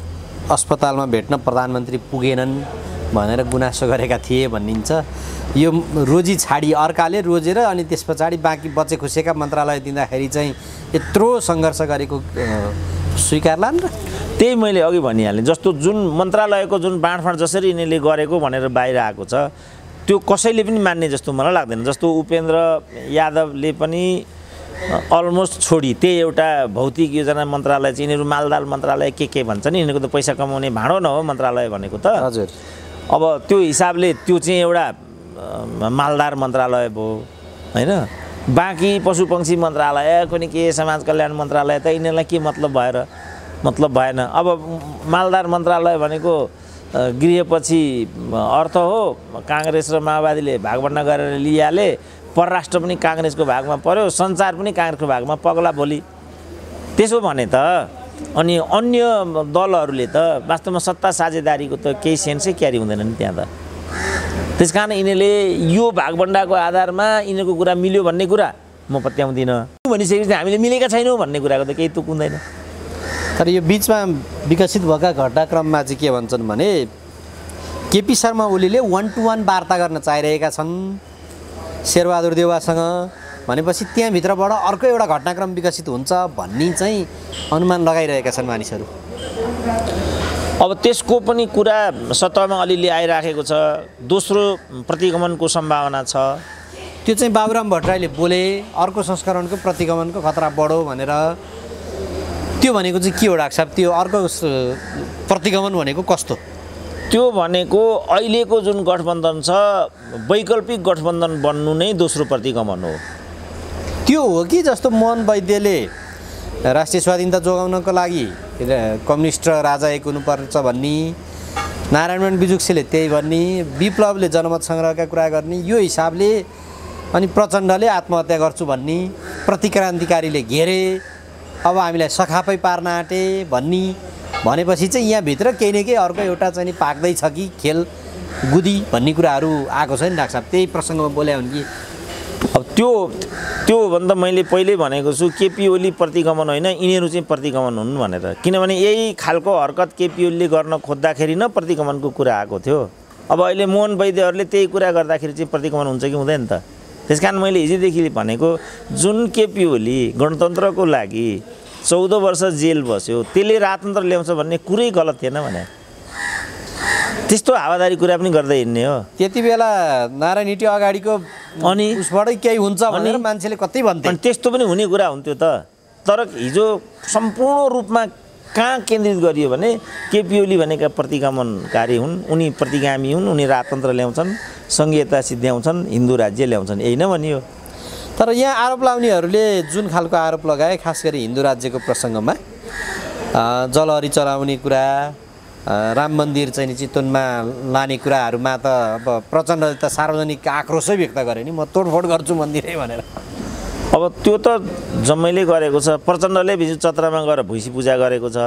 Speaker 2: अस्पतालमा भेट्न प्रधानमन्त्री पुगेनन् भनेर गुनासो गरेका थिए भनिन्छ। यो रोजी छाडी अर्काले रोजेर अनि त्यस पछाडि बाँकी बचे खुसेका मन्त्रालय दिँदाखेरि चाहिँ यत्रो सङ्घर्ष गरेको स्वीकारलान् र
Speaker 1: त्यही मैले अघि भनिहालेँ। जस्तो जुन मन्त्रालयको जुन बाँडफाँड जसरी यिनीहरूले गरेको भनेर बाहिर आएको छ त्यो कसैले पनि मान्ने जस्तो मलाई लाग्दैन। जस्तो उपेन्द्र यादवले पनि अलमोस्ट छोडी त्यही एउटा भौतिक योजना मन्त्रालय चाहिँ यिनीहरू मालदाल मन्त्रालय के के भन्छ नि, यिनीहरूको त पैसा कमाउने भाँडो न हो मन्त्रालय भनेको त।
Speaker 2: हजुर।
Speaker 1: अब त्यो हिसाबले त्यो चाहिँ एउटा मालदार मन्त्रालय भयो होइन। बाँकी पशुपक्षी मन्त्रालय कुनै के समाज कल्याण मन्त्रालय त यिनीहरूलाई के मतलब भएर मतलब भएन। अब मालदार मन्त्रालय भनेको गृहपछि अर्थ हो, काङ्ग्रेस र माओवादीले भागभण्डा गरेर लिइहाले, परराष्ट्र पनि काङ्ग्रेसको भागमा पर्यो, सञ्चार पनि काङ्ग्रेसको भागमा पग्ला भोलि। त्यसो भने त अनि अन्य दलहरूले त वास्तवमा सत्ता साझेदारीको त केही सेन्सै क्यारी हुँदैन नि त्यहाँ त। त्यस कारण यिनीहरूले यो भागभण्डाको आधारमा यिनीहरूको कुरा मिल्यो भन्ने कुरा म पत्याउँदिनँ। भनिसकेपछि हामीले मिलेका छैनौँ भन्ने कुराको त केही तुक हुँदैन।
Speaker 2: तर यो बिचमा विकसित भएका घटनाक्रममा चाहिँ के भन्छन् भने केपी शर्मा ओलीले वान टू वान वार्ता गर्न चाहिरहेका छन् शेरबहादुर देउवासँग भनेपछि त्यहाँभित्रबाट अर्को एउटा घटनाक्रम विकसित हुन्छ भन्ने चाहिँ अनुमान लगाइरहेका छन् मानिसहरू।
Speaker 1: अब त्यसको पनि कुरा सतहमा अलिअलि आइराखेको छ। दोस्रो प्रतिगमनको सम्भावना छ।
Speaker 2: त्यो चाहिँ बाबुराम भट्टराईले बोले अर्को संस्करणको प्रतिगमनको खतरा बढो भनेर। त्यो भनेको चाहिँ के हो डाक्टर साहब? त्यो अर्को प्रतिगमन भनेको कस्तो?
Speaker 1: त्यो भनेको अहिलेको जुन गठबन्धन छ वैकल्पिक गठबन्धन बन्नु नै दोस्रो प्रतिगमन हो।
Speaker 2: त्यो हो कि जस्तो मोहन वैद्यले राष्ट्रिय स्वाधीनता जोगाउनको लागि कम्युनिस्ट र राजा एक हुनुपर्छ भन्ने, नारायण बिजुक्सेले त्यही भन्ने, विप्लवले जनमत सङ्ग्रहका कुरा गर्ने, यो हिसाबले अनि प्रचण्डले आत्महत्या गर्छु भन्ने, प्रतिक्रान्तिकारीले घेरे अब हामीलाई सखापै पार्न आँटे भन्ने भनेपछि चाहिँ यहाँभित्र केही न केही अर्को एउटा चाहिँ नि पाक्दैछ कि खेल गुदी भन्ने कुराहरू आएको छ नि डाक्टर साहब। त्यही प्रसङ्गमा बोले हुन् कि
Speaker 1: अब त्यो त्योभन्दा मैले पहिल्यै भनेको छु केपी ओली प्रतिगमन होइन, यिनीहरू चाहिँ प्रतिगमन हुन् भनेर। किनभने यही खालको हरकत केपी ओलीले गर्न खोज्दाखेरि न प्रतिगमनको कुरा आएको थियो। अब अहिले मोहन वैद्यहरूले त्यही कुरा गर्दाखेरि चाहिँ प्रतिगमन हुन्छ कि हुँदैन त। त्यस कारण मैले हिजोदेखि भनेको जुन केपी ओली गणतन्त्रको लागि चौध वर्ष जेल बस्यो त्यसले राजतन्त्र ल्याउँछ भन्ने कुरै गलत थिएन भने त्यस्तो हावादारी कुरा पनि गर्दै हिँड्ने हो।
Speaker 2: त्यति बेला नारायण हिटी अगाडिको
Speaker 1: अनि
Speaker 2: उसबाटै केही हुन्छ भनेर मान्छेले कतै भन्थे।
Speaker 1: अनि त्यस्तो पनि हुने कुरा हुन्थ्यो त। तर हिजो सम्पूर्ण रूपमा कहाँ केन्द्रित गरियो भने केपी ओली भनेका प्रतिगमनकारी हुन्, उनी प्रतिगामी हुन्, उनी राजतन्त्र ल्याउँछन्, सङ्घीयता सिद्ध्याउँछन्, हिन्दू राज्य ल्याउँछन्, यही नै भनियो।
Speaker 2: तर यहाँ आरोप लाउनेहरूले जुन खालको आरोप लगाए खास गरी हिन्दू राज्यको प्रसङ्गमा जलहरी चलाउने कुरा, राम मन्दिर चाहिँ चितवनमा लाने कुराहरूमा त अब प्रचण्डले त सार्वजनिक आक्रोशै व्यक्त गरे नि, म तोडफोड गर्छु मन्दिरै भनेर।
Speaker 1: अब त्यो त जम्मैले गरेको छ। प्रचण्डले विशेष चत्रामा गएर भैँसी पूजा गरेको छ,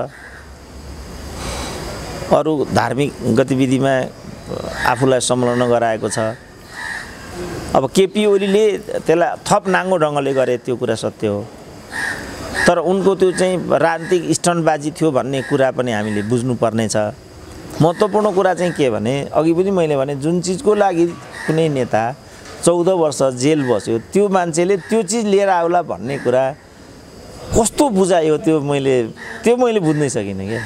Speaker 1: अरू धार्मिक गतिविधिमा आफूलाई संलग्न गराएको छ। अब केपी ओलीले त्यसलाई थप नाङ्गो ढङ्गले गरे, त्यो कुरा सत्य हो। तर उनको त्यो चाहिँ राजनीतिक स्टन्टबाजी थियो भन्ने कुरा पनि हामीले बुझ्नुपर्ने छ। महत्त्वपूर्ण कुरा चाहिँ के भने अघि पनि मैले भने जुन चिजको लागि कुनै नेता चौध वर्ष जेल बस्यो त्यो मान्छेले त्यो चिज लिएर आउला भन्ने कुरा कस्तो बुझायो त्यो मैले त्यो मैले बुझ्नै सकिनँ क्या।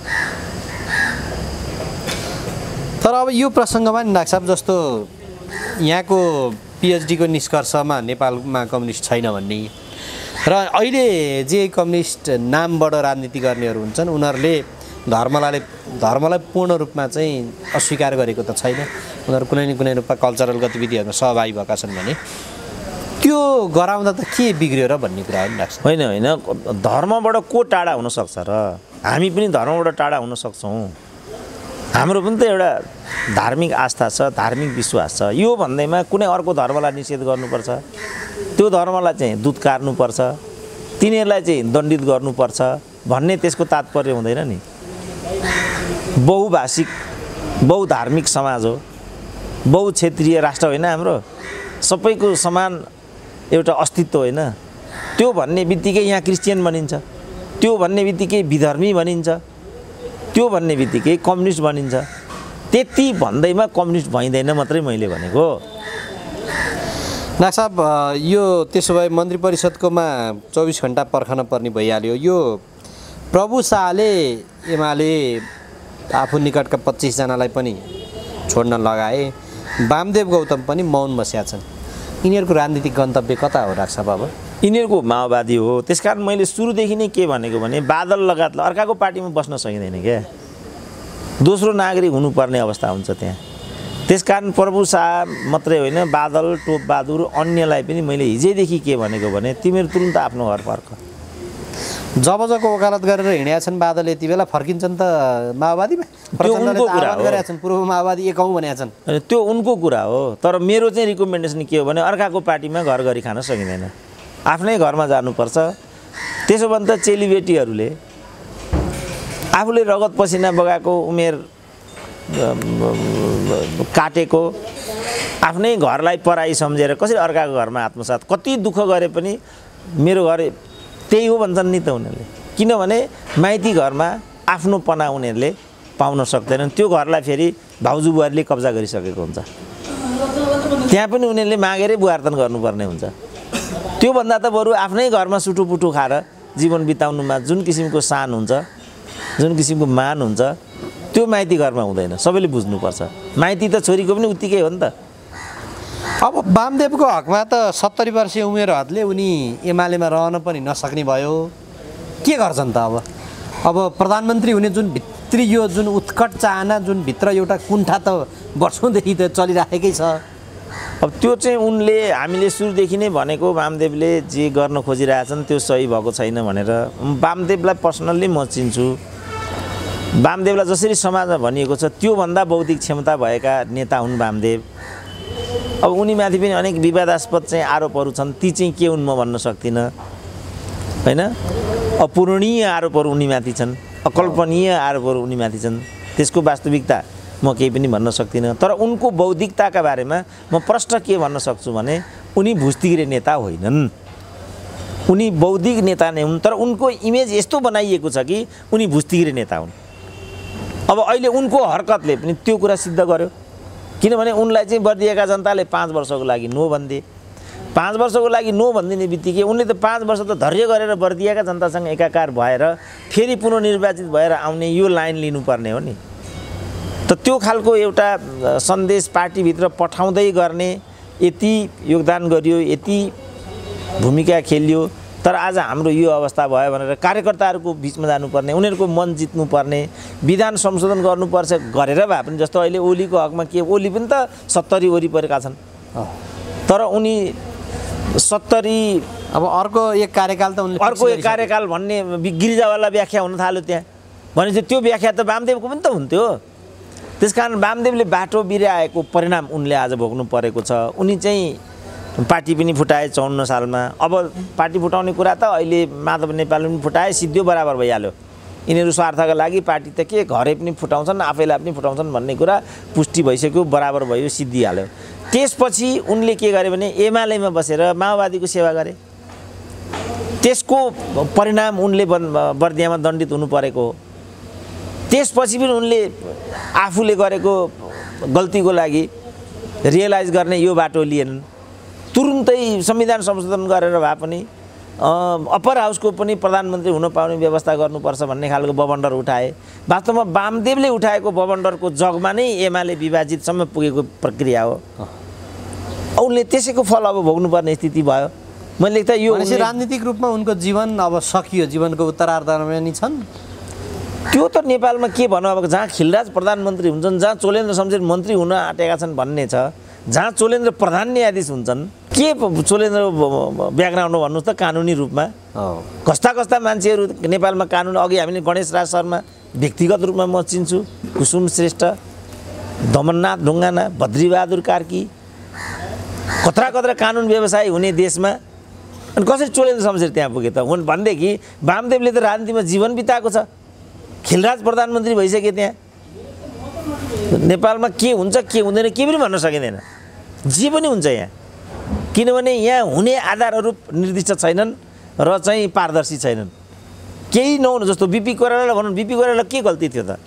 Speaker 2: तर अब यो प्रसङ्गमा नि डाक्टर साहब जस्तो यहाँको पिएचडीको निष्कर्षमा नेपालमा कम्युनिस्ट छैन भन्ने र अहिले जे कम्युनिस्ट नामबाट राजनीति गर्नेहरू हुन्छन् उनीहरूले धर्मलाई धर्मलाई पूर्ण रूपमा चाहिँ अस्वीकार गरेको त छैन। उनीहरू कुनै न कुनै रूपमा कल्चरल गतिविधिहरूमा सहभागी भएका छन् भने त्यो गराउँदा त के बिग्रियो र भन्ने कुरा हो नि डाक्टर।
Speaker 1: होइन होइन, धर्मबाट को टाढा हुनसक्छ र? हामी पनि धर्मबाट टाढा हुन सक्छौँ। हाम्रो पनि त एउटा धार्मिक आस्था छ, धार्मिक विश्वास छ। यो भन्दैमा कुनै अर्को धर्मलाई निषेध गर्नुपर्छ, त्यो धर्मलाई चाहिँ दुत्कार्नुपर्छ, तिनीहरूलाई चाहिँ दण्डित गर्नुपर्छ भन्ने त्यसको तात्पर्य हुँदैन नि। बहुभाषिक बहुधार्मिक समाज हो, बहुक्षेत्रीय राष्ट्र होइन हाम्रो, सबैको समान एउटा अस्तित्व होइन। त्यो भन्ने बित्तिकै यहाँ क्रिस्चियन भनिन्छ, त्यो भन्ने बित्तिकै विधर्मी भनिन्छ, त्यो भन्ने बित्तिकै कम्युनिस्ट बनिन्छ। त्यति भन्दैमा कम्युनिस्ट भइँदैन मात्रै मैले भनेको।
Speaker 2: नाग साहब यो त्यसो भए मन्त्री परिषदकोमा चौबिस घन्टा पर्खन पर्ने भइहाल्यो। यो प्रभु शाहले एमाले आफू निकटका पच्चिसजनालाई पनि छोड्न लगाए, वामदेव गौतम पनि मौन बसेका छन्। यिनीहरूको राजनीतिक गन्तव्य कता हो राख्छ अब?
Speaker 1: यिनीहरूको माओवादी हो। त्यसकारण मैले सुरुदेखि नै के भनेको भने बादल लगायत अर्काको पार्टीमा बस्न सकिँदैन क्या, दोस्रो नागरिक हुनुपर्ने अवस्था हुन्छ त्यहाँ। त्यसकारण प्रभु शाह मात्रै होइन, बादल, टोपबहादुर, अन्यलाई पनि मैले हिजैदेखि के भनेको भने तिमीहरू तुरुन्त आफ्नो घर फर्क।
Speaker 2: जब जबको वकालत गरेर हिँडेका छन् बादल यति बेला फर्किन्छन् त माओवादीमा। प्रचण्डले त आह्वान गरेका छन् पूर्व माओवादी एकाउँ भनेका छन्।
Speaker 1: त्यो उनको कुरा हो, तर मेरो चाहिँ रिकमेन्डेसन के हो भने अर्काको पार्टीमा घर गरी खान सकिँदैन, आफ्नै घरमा जानुपर्छ। त्यसो भने त चेलीबेटीहरूले आफूले रगत पसिना बगाएको उमेर काटेको आफ्नै घरलाई पराई सम्झेर कसरी अर्काको घरमा आत्मसात, कति दुःख गरे पनि मेरो घर त्यही हो भन्छन् नि त उनीहरूले। किनभने माइती घरमा आफ्नोपना उनीहरूले पाउन सक्दैनन्, त्यो घरलाई फेरि भाउजू बुहारीले कब्जा गरिसकेको हुन्छ, त्यहाँ पनि उनीहरूले मागेरै बुहार्तन गर्नुपर्ने हुन्छ। त्योभन्दा त बरु आफ्नै घरमा सुटुपुटु खाएर जीवन बिताउनुमा जुन किसिमको सान हुन्छ, जुन किसिमको मान हुन्छ, त्यो माइती घरमा हुँदैन। सबैले बुझ्नुपर्छ, माइती त छोरीको पनि उत्तिकै हो नि त।
Speaker 2: अब वामदेवको हकमा त सत्तरी वर्षीय उमेर हदले उनी एमालेमा रहन पनि नसक्ने भयो, के गर्छन् त अब? अब प्रधानमन्त्री हुने जुन भित्री यो जुन उत्कट चाहना, जुन भित्र एउटा कुण्ठा त वर्षौँदेखि त चलिराखेकै छ।
Speaker 1: अब त्यो चाहिँ उनले, हामीले सुरुदेखि नै भनेको वामदेवले जे गर्न खोजिरहेछन् त्यो सही भएको छैन भनेर। वामदेवलाई पर्सनल्ली म चिन्छु, वामदेवलाई जसरी समाजमा भनिएको छ त्योभन्दा बौद्धिक क्षमता भएका नेता हुन् वामदेव। अब उनीमाथि पनि अनेक विवादास्पद चाहिँ आरोपहरू छन्, ती चाहिँ के हुन् म भन्न सक्दिनँ होइन। अपूरणीय आरोपहरू उनीमाथि छन्, अकल्पनीय आरोपहरू उनीमाथि छन्, त्यसको वास्तविकता म केही पनि भन्न सक्दिनँ। तर उनको बौद्धिकताका बारेमा म प्रश्न के भन्न सक्छु भने उनी भुस्तिग्रे नेता होइनन्, उनी बौद्धिक नेता नै हुन्, तर उनको इमेज यस्तो बनाइएको छ कि उनी भुस्तिग्रे नेता हुन्। अब अहिले उनको हरकतले पनि त्यो कुरा सिद्ध गर्यो, किनभने उनलाई चाहिँ बर्दिएका जनताले पाँच वर्षको लागि नो भनिदिए। पाँच वर्षको लागि नो भनिदिने बित्तिकै उनले त पाँच वर्ष त धैर्य गरेर बर्दिएका जनतासँग एकाकार भएर फेरि पुनर्निर्वाचित भएर आउने यो लाइन लिनुपर्ने हो नि। त त्यो खालको एउटा सन्देश पार्टीभित्र पठाउँदै गर्ने यति योगदान गरियो, यति भूमिका खेलियो, तर आज हाम्रो यो अवस्था भयो भनेर कार्यकर्ताहरूको बिचमा जानुपर्ने, उनीहरूको मन जित्नुपर्ने, विधान संशोधन गर्नुपर्छ गरेर भए पनि, जस्तो अहिले ओलीको हकमा के, ओली पनि त सत्तरी वरिपरिका छन्, तर उनी सत्तरी,
Speaker 2: अब अर्को एक कार्यकाल त उनले
Speaker 1: अर्को एक कार्यकाल भन्ने गिरिजावाला व्याख्या हुन थाल्यो त्यहाँ। भनेपछि त्यो व्याख्या त वामदेवको पनि त हुन्थ्यो। त्यसकारण वामदेवले बाटो बिराएको परिणाम उनले आज भोग्नु परेको छ। उनी चाहिँ पार्टी पनि फुटाए चौन्न सालमा, अब पार्टी फुटाउने कुरा त अहिले माधव नेपालले पनि फुटाए, सिद्धो बराबर भइहाल्यो। यिनीहरू स्वार्थका लागि पार्टी त के घरै पनि फुटाउँछन्, आफैलाई पनि फुटाउँछन् भन्ने कुरा पुष्टि भइसक्यो, बराबर भयो, सिद्धिहाल्यो। त्यसपछि उनले के गरे भने एमालेमा बसेर माओवादीको सेवा गरे, त्यसको परिणाम उनले बर्दियामा दण्डित हुनु परेको हो। त्यसपछि पनि उनले आफूले गरेको गल्तीको लागि रियलाइज गर्ने यो बाटो लिएनन्। तुरुन्तै संविधान संशोधन गरेर भए पनि अप्पर हाउसको पनि प्रधानमन्त्री हुन पाउने व्यवस्था गर्नुपर्छ भन्ने खालको बबन्डर उठाए। वास्तवमा वामदेवले उठाएको बबन्डरको जगमा नै एमाले विभाजितसम्म पुगेको प्रक्रिया हो। उनले त्यसैको फल अब भोग्नुपर्ने स्थिति भयो। मैले लेख्दा यो
Speaker 2: राजनीतिक रूपमा उनको जीवन अब सकियो, जीवनको उत्तरार्धमा नि छन्।
Speaker 1: त्यो त नेपालमा के भन्नु, अब जहाँ खिलराज प्रधानमन्त्री हुन्छन्, जहाँ चोलेन्द्र शमशेर मन्त्री हुन आँटेका छन् भन्ने छ, जहाँ चोलेन्द्र प्रधान न्यायाधीश हुन्छन्, के चोलेन्द्र ब्याकग्राउन्ड हो भन्नुहोस् त कानुनी रूपमा? कस्ता कस्ता मान्छेहरू नेपालमा कानुन, अघि हामीले गणेश राज शर्मा व्यक्तिगत रूपमा म चिन्छु, कुसुम श्रेष्ठ, दमननाथ ढुङ्गाना, बद्रीबहादुर कार्की, कत्रा कत्रा कानुन व्यवसाय हुने देशमा, अनि कसरी चोलेन्द्र शमशेर त्यहाँ पुगे त? हुन् भनेदेखि वामदेवले त राजनीतिमा जीवन बिताएको छ, खिलराज प्रधानमन्त्री भइसके, त्यहाँ नेपालमा के हुन्छ के हुँदैन के पनि भन्न सकिँदैन, जे पनि हुन्छ यहाँ। किनभने यहाँ हुने आधारहरू निर्दिष्ट छैनन् र चाहिँ पारदर्शी छैनन्। केही नहुनु जस्तो बिपी कोइराला भनौँ, बिपी कोइराला के गल्ती थियो त?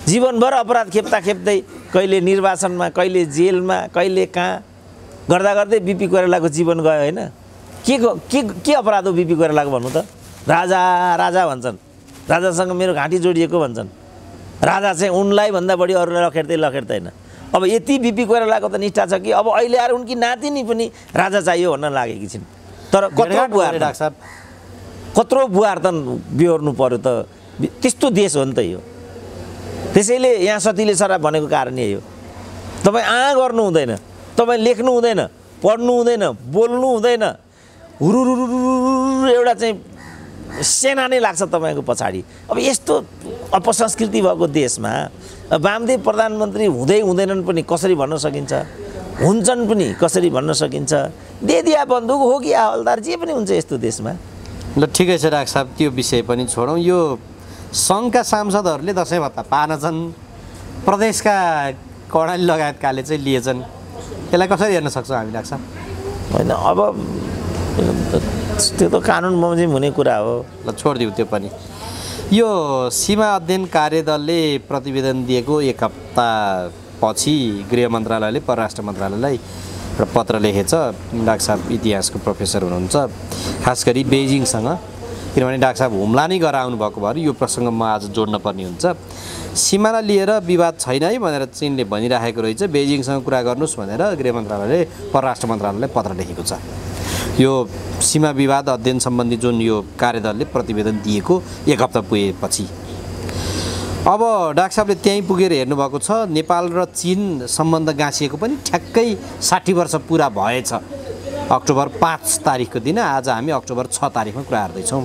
Speaker 1: जीवनभर अपराध खेप्दा खेप्दै कहिले निर्वाचनमा कहिले जेलमा कहिले कहाँ गर्दा गर्दै बिपी कोइरालाको जीवन गयो होइन के के के अपराध हो बिपी कोइरालाको भन्नु त राजा राजा भन्छन् राजासँग मेरो घाँटी जोडिएको भन्छन् राजा चाहिँ उनलाई भन्दा बढी अरूलाई लखेट्दै लखेट्दैन अब यति बिपी कोइरालाको त निष्ठा छ कि अब अहिले आएर उनकी नातिनी पनि राजा चाहियो भन्न लागेकी छिन् तर कत्रो बुहार
Speaker 2: डाक्टर साहब
Speaker 1: कत्रो बुहार त बिहोर्नु पर्यो त त्यस्तो देश हो नि त यो त्यसैले यहाँ सतीले सराप भनेको कारण यही हो तपाईँ आ गर्नु हुँदैन तपाईँ लेख्नु हुँदैन पढ्नु हुँदैन बोल्नु हुँदैन हुरुरुरु एउटा चाहिँ सेना नै लाग्छ तपाईँको पछाडि अब यस्तो अपसंस्कृति भएको देशमा वामदेव प्रधानमन्त्री हुँदै हुँदैनन् पनि कसरी भन्न सकिन्छ हुन्छन् पनि कसरी भन्न सकिन्छ देदिया बन्दुक हो कि हवलदार जे पनि हुन्छ यस्तो देशमा
Speaker 2: ल ठिकै छ डाक्टर साहब त्यो विषय पनि छोडौँ यो सङ्घका सांसदहरूले दसैँ भत्ता पाएनछन् प्रदेशका कर्णाली लगायतकाले चाहिँ लिएछन् यसलाई कसरी हेर्न सक्छौँ हामी डाक्टर साहब
Speaker 1: होइन अब त्यो त कानुन बमोजिम हुने कुरा हो
Speaker 2: ल छोडिदिउँ त्यो पनि यो सीमा अध्ययन कार्यदलले प्रतिवेदन दिएको एक हप्ता पछि गृह मन्त्रालयले परराष्ट्र मन्त्रालयलाई एउटा पत्र लेखेछ डाक्टर साहब इतिहासको प्रोफेसर हुनुहुन्छ खास गरी बेजिङसँग किनभने डाक्टर साहब हुम्ला नै गराउनु भएको भएर यो प्रसङ्ग म आज जोड्न पर्ने हुन्छ सीमालाई लिएर विवाद छैन है भनेर चीनले भनिराखेको रहेछ बेजिङसँग कुरा गर्नुहोस् भनेर गृह मन्त्रालयले परराष्ट्र मन्त्रालयलाई पत्र लेखेको छ यो सीमा विवाद अध्ययन सम्बन्धी जुन यो कार्यदलले प्रतिवेदन दिएको एक हप्ता पुगेपछि अब डाक्टर साहबले त्यहीँ पुगेर हेर्नुभएको छ नेपाल र चीन सम्बन्ध गाँसिएको पनि ठ्याक्कै साठी वर्ष पुरा भएछ अक्टोबर पाँच तारिकको दिन आज हामी अक्टोबर छ तारिकमा कुरा गर्दैछौँ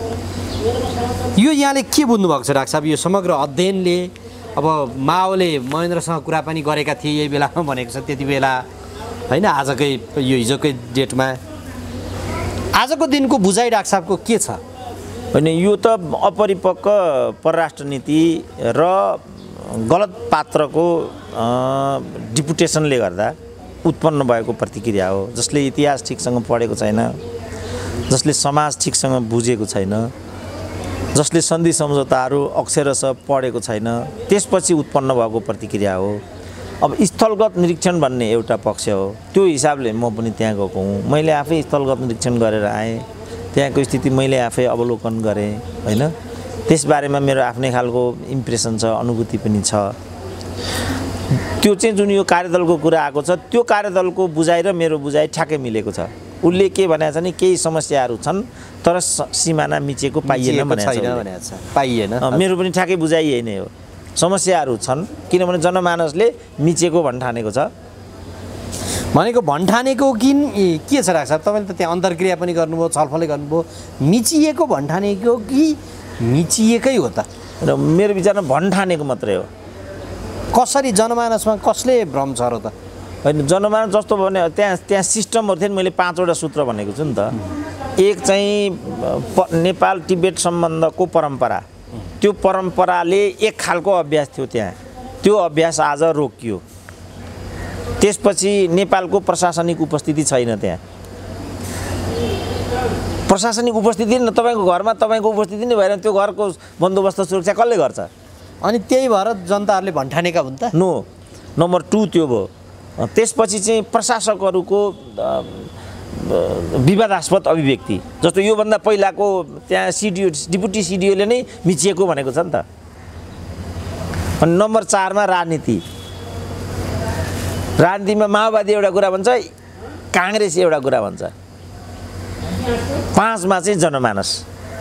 Speaker 2: यो यहाँले के बुझ्नुभएको छ डाक्टर साहब यो समग्र अध्ययनले अब माओले महेन्द्रसँग कुरा पनि गरेका थिए यही बेलामा भनेको छ त्यति बेला होइन आजकै यो हिजोकै डेटमा आजको दिनको बुझाइ डाक्टर साहबको के छ
Speaker 1: होइन यो त अपरिपक्व परराष्ट्र नीति र गलत पात्रको डिपुटेसनले गर्दा उत्पन्न भएको प्रतिक्रिया हो जसले इतिहास ठिकसँग पढेको छैन जसले समाज ठिकसँग बुझेको छैन जसले सन्धि सम्झौताहरू अक्षरशः पढेको छैन त्यसपछि उत्पन्न भएको प्रतिक्रिया हो अब स्थलगत निरीक्षण भन्ने एउटा पक्ष हो त्यो हिसाबले म पनि त्यहाँ गएको हुँ मैले आफै स्थलगत निरीक्षण गरेर आएँ त्यहाँको स्थिति मैले आफै अवलोकन गरेँ होइन त्यसबारेमा मेरो आफ्नै खालको इम्प्रेसन छ अनुभूति पनि छ त्यो चाहिँ जुन यो कार्यदलको कुरा आएको छ त्यो कार्यदलको बुझाइ र मेरो बुझाइ ठ्याक्कै मिलेको छ उसले के भनेको छ नि केही समस्याहरू छन् तर सिमाना मिचेको पाइएन भनेको छ
Speaker 2: पाइएन
Speaker 1: मेरो पनि ठ्याक्कै बुझाइ यही नै हो समस्याहरू छन् किनभने जनमानसले मिचेको भन्ठानेको छ
Speaker 2: भनेको भन्ठानेको कि के छ डाक्टर साहब तपाईँले त त्यहाँ अन्तर्क्रिया पनि गर्नुभयो छलफलै गर्नुभयो मिचिएको भन्ठानेको कि मिचिएकै हो त
Speaker 1: र मेरो विचारमा भन्ठानेको मात्रै हो
Speaker 2: कसरी जनमानसमा कसले भ्रम छ र त
Speaker 1: होइन जनमानस जस्तो भने त्यहाँ त्यहाँ सिस्टमहरू थियो नि मैले पाँचवटा सूत्र भनेको छु नि त एक चाहिँ नेपाल तिब्बत सम्बन्धको परम्परा त्यो परम्पराले एक खालको अभ्यास थियो त्यहाँ त्यो अभ्यास आज रोकियो त्यसपछि नेपालको प्रशासनिक उपस्थिति छैन त्यहाँ प्रशासनिक उपस्थिति न तपाईँको घरमा तपाईँको उपस्थिति नै भएन त्यो घरको बन्दोबस्त सुरक्षा कसले गर्छ
Speaker 2: अनि त्यही भएर जनताहरूले भन्ठानेका हुन् त
Speaker 1: नो नम्बर टू त्यो भयो त्यसपछि चाहिँ प्रशासकहरूको विवादास्पद अभिव्यक्ति जस्तो योभन्दा पहिलाको त्यहाँ सिडिओ डिप्युटी सिडिओले नै मिचिएको भनेको छ नि त अनि नम्बर चारमा राजनीति राजनीतिमा माओवादी एउटा कुरा भन्छ काङ्ग्रेस एउटा कुरा भन्छ पाँचमा चाहिँ जनमानस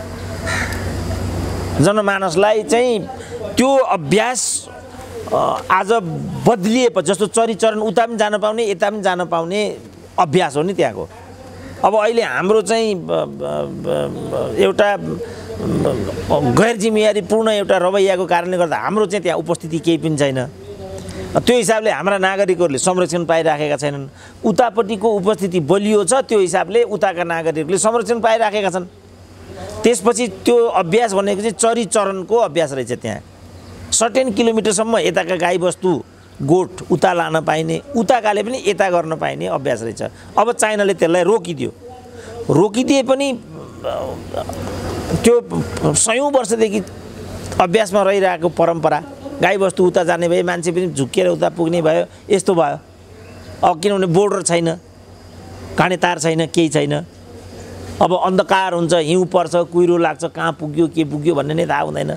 Speaker 1: जनमानसलाई चाहिँ त्यो अभ्यास आज बदलिएपछि जस्तो चरीचरण उता पनि जान पाउने यता पनि जान पाउने अभ्यास हो नि त्यहाँको अब अहिले हाम्रो चाहिँ एउटा गैर जिम्मेवारीपूर्ण एउटा रवैयाको कारणले गर्दा हाम्रो चाहिँ त्यहाँ उपस्थिति केही पनि छैन त्यो हिसाबले हाम्रा नागरिकहरूले संरक्षण पाइराखेका छैनन् उतापट्टिको उपस्थिति बलियो छ त्यो हिसाबले उताका नागरिकहरूले संरक्षण पाइराखेका छन् त्यसपछि त्यो अभ्यास भनेको चाहिँ चरीचरणको अभ्यास रहेछ त्यहाँ सर्टेन किलोमिटरसम्म यताका गाईबस्तु गोठ उता लान पाइने उताकाले पनि यता गर्न पाइने अभ्यास रहेछ अब चाइनाले त्यसलाई रोकिदियो रोकिदिए पनि त्यो सयौँ वर्षदेखि अभ्यासमा रहिरहेको परम्परा गाईबस्तु उता जाने भए मान्छे पनि झुक्किएर उता पुग्ने भयो यस्तो भयो अब किनभने बोर्डर छैन काँडे तार छैन केही छैन अब अन्धकार हुन्छ हिउँ पर्छ कुहिरो लाग्छ कहाँ पुग्यो के पुग्यो भन्ने नै थाहा हुँदैन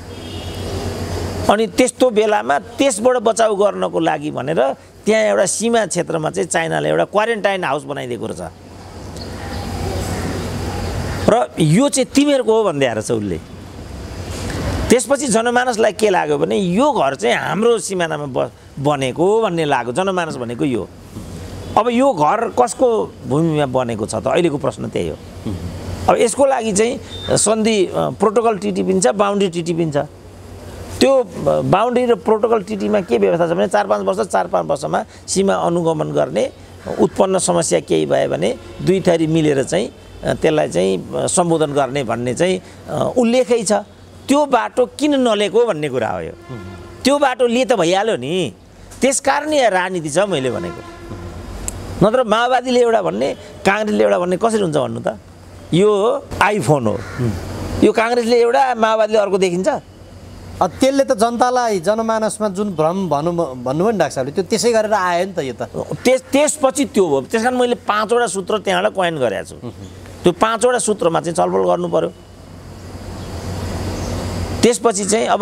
Speaker 1: अनि त्यस्तो बेलामा त्यसबाट बचाउ गर्नको लागि भनेर त्यहाँ एउटा सीमा क्षेत्रमा चाहिँ चाइनाले एउटा क्वारेन्टाइन हाउस बनाइदिएको रहेछ र यो चाहिँ तिमीहरूको हो भन्दै रहेछ उसले त्यसपछि जनमानसलाई के लाग्यो भने यो घर चाहिँ हाम्रो सिमानामा ब बनेको भन्ने लाग्यो जनमानस भनेको यो अब यो घर कसको भूमिमा बनेको छ त अहिलेको प्रश्न त्यही हो अब यसको लागि चाहिँ सन्धि प्रोटोकल टिटी पनि छ बााउन्ड्री टिटी पनि छ त्यो बााउन्ड्री र प्रोटोकल टिटीमा के व्यवस्था छ भने चार पाँच वर्ष चार पाँच वर्षमा सीमा अनुगमन गर्ने उत्पन्न समस्या केही भयो भने दुई थरी मिलेर चाहिँ त्यसलाई चाहिँ सम्बोधन गर्ने भन्ने चाहिँ उल्लेखै छ त्यो बाटो किन नलिएको भन्ने कुरा हो यो त्यो बाटो लिए त भइहाल्यो नि त्यसकारण यहाँ राजनीति छ मैले भनेको नत्र माओवादीले एउटा भन्ने काङ्ग्रेसले एउटा भन्ने कसरी हुन्छ भन्नु त यो आइफोन हो यो काङ्ग्रेसले एउटा माओवादीले अर्को देखिन्छ
Speaker 2: त्यसले त जनतालाई जनमानसमा जुन भ्रम भन्नु भन्नुभयो नि डाक्टर साहबले त्यो त्यसै गरेर आयो नि त यो त
Speaker 1: त्यस त्यसपछि त्यो हो त्यस कारण मैले पाँचवटा सूत्र त्यहाँबाट कोइन गरेको छु त्यो पाँचवटा सूत्रमा चाहिँ छलफल गर्नु पर्यो त्यसपछि चाहिँ अब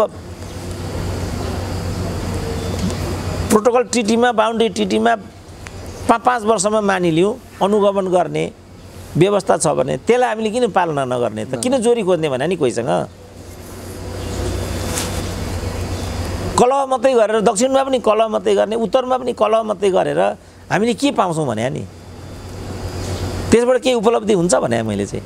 Speaker 1: प्रोटोकल टिटीमा बााउन्ड्री टिटीमा पाँच पाँच वर्षमा मानिलिउँ अनुगमन गर्ने व्यवस्था छ भने त्यसलाई हामीले किन पालना नगर्ने त किन जोरी खोज्ने भने नि कोहीसँग कलह मात्रै गरेर दक्षिणमा पनि कलह मात्रै गर्ने उत्तरमा पनि कलह मात्रै गरेर हामीले के पाउँछौँ भने नि त्यसबाट केही उपलब्धि हुन्छ भने मैले चाहिँ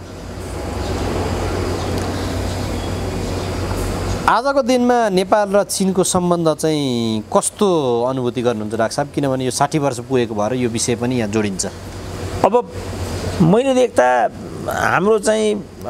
Speaker 2: आजको दिनमा नेपाल र चीनको सम्बन्ध चाहिँ कस्तो अनुभूति गर्नुहुन्छ डाक्टर साहब किनभने यो साठी वर्ष पुगेको भएर यो विषय पनि यहाँ जोडिन्छ
Speaker 1: अब मैले देख्दा हाम्रो चाहिँ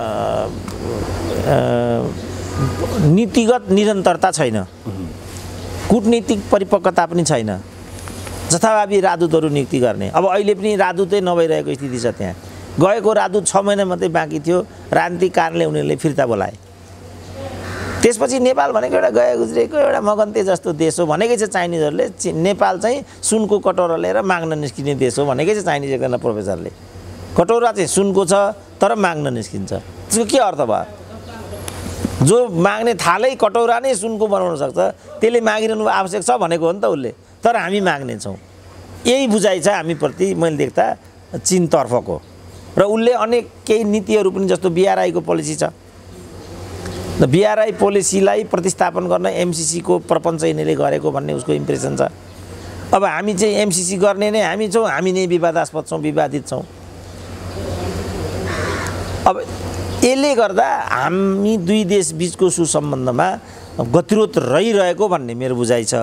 Speaker 1: नीतिगत निरन्तरता छैन कूटनीतिक परिपक्वता पनि छैन जथाभावी राजदूतहरू नियुक्ति गर्ने अब अहिले पनि राजदूतै नभइरहेको स्थिति छ त्यहाँ गएको राजदूत छ महिना मात्रै बाँकी थियो राजनीतिक कारणले उनीहरूले फिर्ता बोलाए त्यसपछि नेपाल भनेको एउटा गए गुज्रेको एउटा मगन्ते जस्तो देश हो भनेकै छ चाइनिजहरूले नेपाल चाहिँ सुनको कटौरा लिएर माग्न निस्किने देश हो भनेकै छ चाइनिज एकजना प्रोफेसरले कटौरा चाहिँ सुनको छ तर माग्न निस्किन्छ त्यसको के अर्थ भयो जो माग्ने थालै कटौरा नै सुनको बनाउन सक्छ त्यसले मागिरहनु आवश्यक छ भनेको हो नि त उसले तर हामी माग्ने छौँ यही बुझाइ छ हामीप्रति मैले देख्दा चीनतर्फको र उसले अनेक केही नीतिहरू पनि जस्तो बिआरआईको पोलिसी छ र बिआरआई पोलिसीलाई प्रतिस्थापन गर्न एमसिसीको प्रपञ्च यिनीहरूले गरेको भन्ने उसको इम्प्रेसन छ अब हामी चाहिँ एमसिसी गर्ने नै हामी छौँ हामी नै विवादास्पद छौँ विवादित छौँ अब यसले गर्दा हामी दुई देश बिचको सुसम्बन्धमा गतिरोध रहिरहेको भन्ने मेरो बुझाइ छ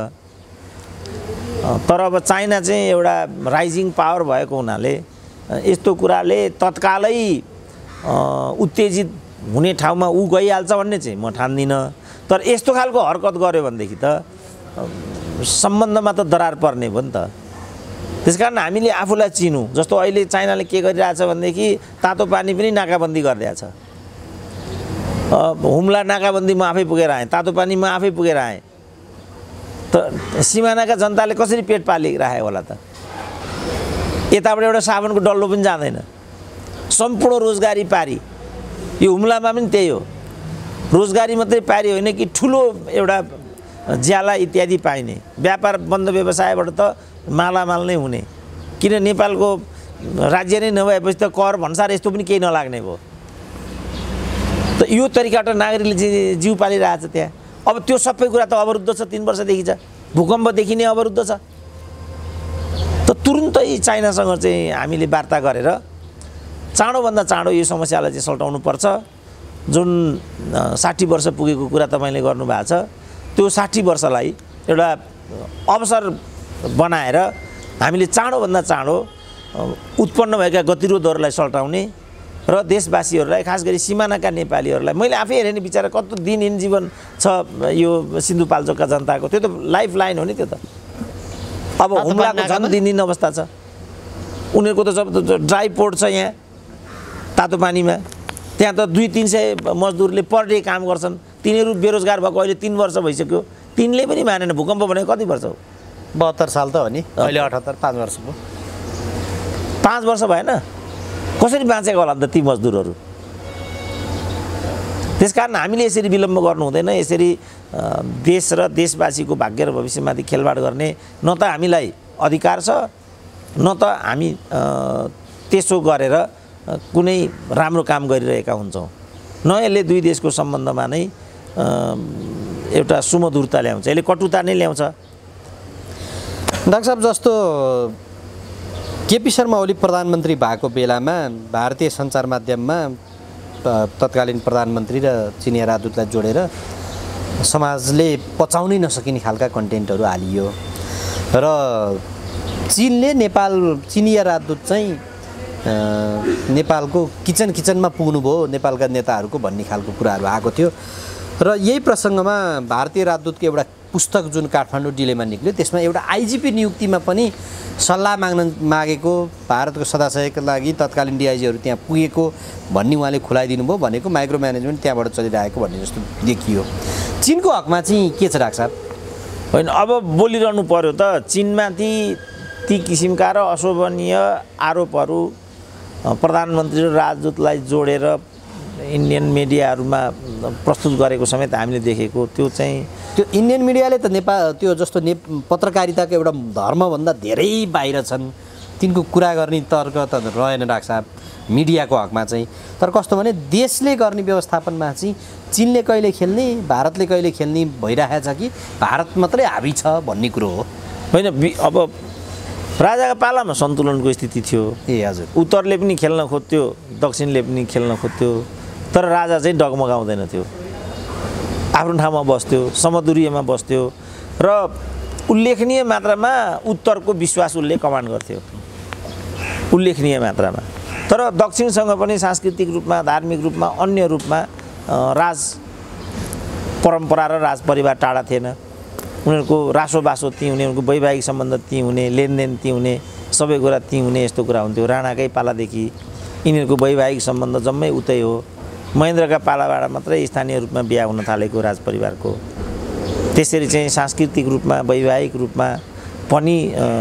Speaker 1: तर अब चाइना चाहिँ एउटा राइजिङ पावर भएको हुनाले यस्तो कुराले तत्कालै उत्तेजित हुने ठाउँमा ऊ गइहाल्छ भन्ने चाहिँ म ठान्दिनँ तर यस्तो खालको हरकत गर्यो भनेदेखि त सम्बन्धमा त दरार पर्ने भयो नि त त्यसकारण हामीले आफूलाई चिनौँ जस्तो अहिले चाइनाले के गरिरहेछ भनेदेखि तातो पानी पनि नाकाबन्दी गरिरहेछ हुम्ला नाकाबन्दी म आफै पुगेर आएँ तातो पानी म आफै पुगेर आएँ त सिमानाका जनताले कसरी पेट पालिराखे होला त यताबाट एउटा साबुनको डल्लो पनि जाँदैन सम्पूर्ण रोजगारी पारी यो हुम्लामा पनि त्यही हो रोजगारी मात्रै पारी होइन कि ठुलो एउटा ज्याला इत्यादि पाइने व्यापार बन्द व्यवसायबाट त मालामाल नै हुने किन नेपालको राज्य नै नभएपछि त कर भन्सार यस्तो पनि केही नलाग्ने भयो त यो तरिकाबाट नागरिकले जिउ पालिरहेछ त्यहाँ अब त्यो सबै कुरा त अवरुद्ध छ तीन वर्षदेखि छ भूकम्पदेखि नै अवरुद्ध छ त तुरुन्तै चाइनासँग चाहिँ हामीले वार्ता गरेर चाँडोभन्दा चाँडो यो समस्यालाई चाहिँ सल्टाउनु पर्छ जुन साठी वर्ष पुगेको कुरा तपाईँले गर्नुभएको छ त्यो साठी वर्षलाई एउटा अवसर बनाएर हामीले चाँडोभन्दा चाँडो उत्पन्न भएका गतिरोधहरूलाई सल्टाउने र देशवासीहरूलाई खास गरी सिमानाका नेपालीहरूलाई मैले आफै हेरेँ नि बिचरा कस्तो दिनहीन जीवन छ यो सिन्धुपाल्चोकका जनताको त्यो त लाइफ लाइन हो नि त्यो त अब हुम्लाको झन् दिनहीन अवस्था छ उनीहरूको त जब ड्राई पोर्ट छ यहाँ तातो पानीमा त्यहाँ त दुई तिन सय मजदुरले पर डे काम गर्छन् तिनीहरू बेरोजगार भएको अहिले तीन वर्ष भइसक्यो तिनले पनि मानेन। भूकम्प भनेको कति वर्ष हो?
Speaker 2: बहत्तर साल त हो नि, अहिले अठहत्तर, पाँच वर्षको।
Speaker 1: पाँच वर्ष भएन? कसरी बाँचेको होला त ती मजदुरहरू? त्यसकारण हामीले यसरी विलम्ब गर्नु हुँदैन। यसरी देश र देशवासीको भाग्य र भविष्यमाथि खेलवाड गर्ने न त हामीलाई अधिकार छ, न त हामी त्यसो गरेर कुनै राम्रो काम गरिरहेका हुन्छौँ। न यसले दुई देशको सम्बन्धमा नै एउटा सुमधुरता ल्याउँछ, यसले कटुता नै ल्याउँछ।
Speaker 2: डाक्टर साहब, जस्तो केपी शर्मा ओली प्रधानमन्त्री भएको बेलामा भारतीय सञ्चार माध्यममा तत्कालीन प्रधानमन्त्री र चिनिया राजदूतलाई जोडेर समाजले पचाउनै नसकिने खालका कन्टेन्टहरू हालियो र चीनले नेपाल चिनिया राजदूत चाहिँ नेपालको किचन किचनमा पुग्नुभयो नेपालका नेताहरूको भन्ने खालको कुराहरू आएको थियो। र यही प्रसङ्गमा भारतीय राजदूतको एउटा पुस्तक जुन काठमाडौँ डिलेमा निक्ल्यो त्यसमा एउटा आइजिपी नियुक्तिमा पनि सल्लाह माग्न मागेको भारतको सदाशयका लागि तत्कालीन डिआइजीहरू त्यहाँ पुगेको भन्ने उहाँले खुलाइदिनु भयो। भनेको माइक्रो म्यानेजमेन्ट त्यहाँबाट चलिरहेको भन्ने जस्तो देखियो। चीनको हकमा चाहिँ के छ डाक्टर साहब?
Speaker 1: होइन, अब बोलिरहनु पर्यो त। चीनमाथि ती किसिमका र अशोभनीय आरोपहरू प्रधानमन्त्री र राजदूतलाई जोडेर इन्डियन मिडियाहरूमा प्रस्तुत गरेको समेत हामीले देखेको। त्यो चाहिँ
Speaker 2: त्यो इन्डियन मिडियाले त नेपाल त्यो जस्तो ने पत्रकारिताको एउटा धर्मभन्दा धेरै बाहिर छन्। तिनको कुरा गर्ने तर्क त रहेन डाक्टर साहब मिडियाको हकमा चाहिँ। तर कस्तो भने देशले गर्ने व्यवस्थापनमा चाहिँ चीनले कहिले खेल्ने, भारतले कहिले खेल्ने भइरहेको छ कि भारत मात्रै हाबी छ भन्ने कुरो हो।
Speaker 1: होइन, अब राजाको पालामा सन्तुलनको स्थिति थियो।
Speaker 2: ए हजुर,
Speaker 1: उत्तरले पनि खेल्न खोज्थ्यो, दक्षिणले पनि खेल्न खोज्थ्यो, तर राजा चाहिँ डगमगाउँदैन थियो, आफ्नो ठाउँमा बस्थ्यो, समदुरीयमा बस्थ्यो र उल्लेखनीय मात्रामा उत्तरको विश्वास उसले कमान्ड गर्थ्यो, उल्लेखनीय मात्रामा। तर दक्षिणसँग पनि सांस्कृतिक रूपमा, धार्मिक रूपमा, अन्य रूपमा राज परम्परा र राज परिवार टाढा थिएन। उनीहरूको रासोबासो ती हुने, उनीहरूको वैवाहिक सम्बन्ध ती हुने, लेनदेन ती हुने, सबै कुरा ती हुने, यस्तो कुरा हुन्थ्यो। राणाकै पालादेखि यिनीहरूको वैवाहिक सम्बन्ध जम्मै उतै हो। महेन्द्रका पालाबाट मात्रै स्थानीय रूपमा बिहा हुन थालेको राज परिवारको। त्यसरी चाहिँ सांस्कृतिक रूपमा, वैवाहिक रूपमा पनि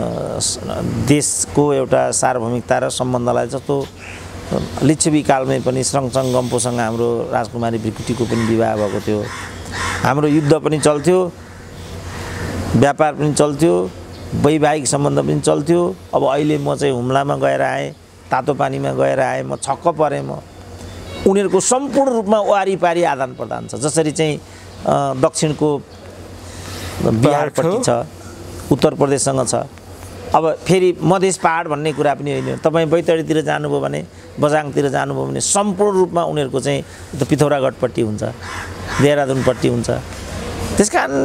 Speaker 1: देशको एउटा सार्वभौमिकता र सम्बन्धलाई जस्तो लिच्छवी कालमै पनि श्रङसङ गम्पोसँग हाम्रो राजकुमारी भृकुटीको पनि विवाह भएको थियो। हाम्रो युद्ध पनि चल्थ्यो, व्यापार पनि चल्थ्यो, वैवाहिक सम्बन्ध पनि चल्थ्यो। अब अहिले म चाहिँ हुम्लामा गएर आएँ, तातो पानीमा गएर आएँ, म छक्क परेँ। म उनीहरूको सम्पूर्ण रूपमा वारिपारी आदान प्रदान छ। जसरी चाहिँ दक्षिणको बिहारपट्टि छ, उत्तर प्रदेशसँग छ। अब फेरि मधेस पहाड भन्ने कुरा पनि होइन। तपाईँ बैतडीतिर जानुभयो भने, बझाङतिर जानुभयो भने सम्पूर्ण रूपमा उनीहरूको चाहिँ पिथौरागढपट्टि हुन्छ, देहरादुनपट्टि हुन्छ। त्यस कारण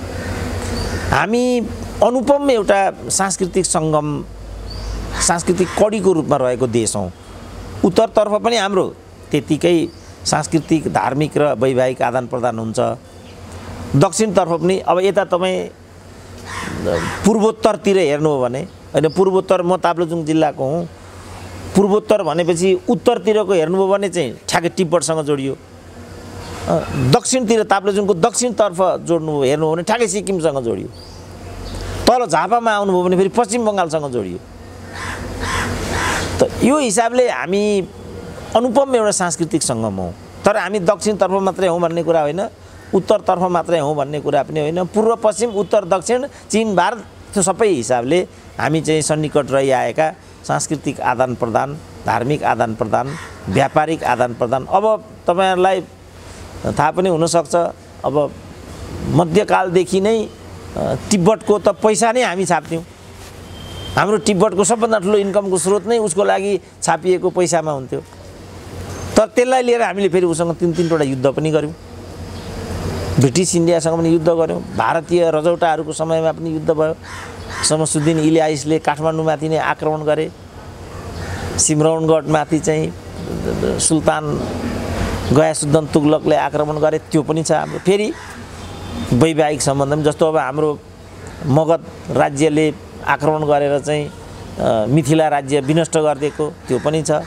Speaker 1: हामी अनुपम एउटा सांस्कृतिक सङ्गम, सांस्कृतिक कडीको रूपमा रहेको देश हौँ। उत्तरतर्फ पनि हाम्रो त्यतिकै सांस्कृतिक, धार्मिक र वैवाहिक आदान प्रदान हुन्छ। दक्षिणतर्फ पनि अब यता तपाईँ पूर्वोत्तरतिर हेर्नु हो भने, होइन पूर्वोत्तर, म ताप्लेजुङ जिल्लाको हुँ। पूर्वोत्तर भनेपछि उत्तरतिरको हेर्नुभयो भने चाहिँ ठ्याक्कै तिब्बतसँग जोडियो। दक्षिणतिर ताप्लेजुङको दक्षिणतर्फ जोड्नु हेर्नु हो भने ठ्याक्कै सिक्किमसँग जोडियो। तल झापामा आउनुभयो भने फेरि पश्चिम बङ्गालसँग जोडियो। त यो हिसाबले हामी अनुपम एउटा सांस्कृतिक सङ्गम हौँ। तर हामी दक्षिणतर्फ मात्रै हौँ भन्ने कुरा होइन, उत्तरतर्फ मात्रै हौँ भन्ने कुरा पनि होइन। पूर्व पश्चिम, उत्तर दक्षिण, चीन भारत, त्यो सबै हिसाबले हामी चाहिँ सन्निकट रहिआएका सांस्कृतिक आदान प्रदान, धार्मिक आदान प्रदान, व्यापारिक आदान प्रदान। अब तपाईँहरूलाई थाहा पनि हुनसक्छ, अब मध्यकालदेखि नै तिब्बतको त पैसा नै हामी छाप्थ्यौँ। हाम्रो तिब्बतको सबभन्दा ठुलो इन्कमको स्रोत नै उसको लागि छापिएको पैसामा हुन्थ्यो। तर त्यसलाई लिएर हामीले फेरि उसँग तिन तिनवटा युद्ध पनि गऱ्यौँ। ब्रिटिस इन्डियासँग पनि युद्ध गऱ्यौँ, भारतीय रजौटाहरूको समयमा पनि युद्ध भयो। शमसुद्दिन इलियासले काठमाडौँमाथि नै आक्रमण गरे, सिमरौनगढमाथि चाहिँ सुल्तान गयासुद्दन तुगलकले आक्रमण गरे, त्यो पनि छ हाम्रो। फेरि वैवाहिक सम्बन्ध जस्तो अब हाम्रो मगध राज्यले आक्रमण गरेर चाहिँ मिथिला राज्य विनष्ट गरिदिएको, त्यो पनि छ।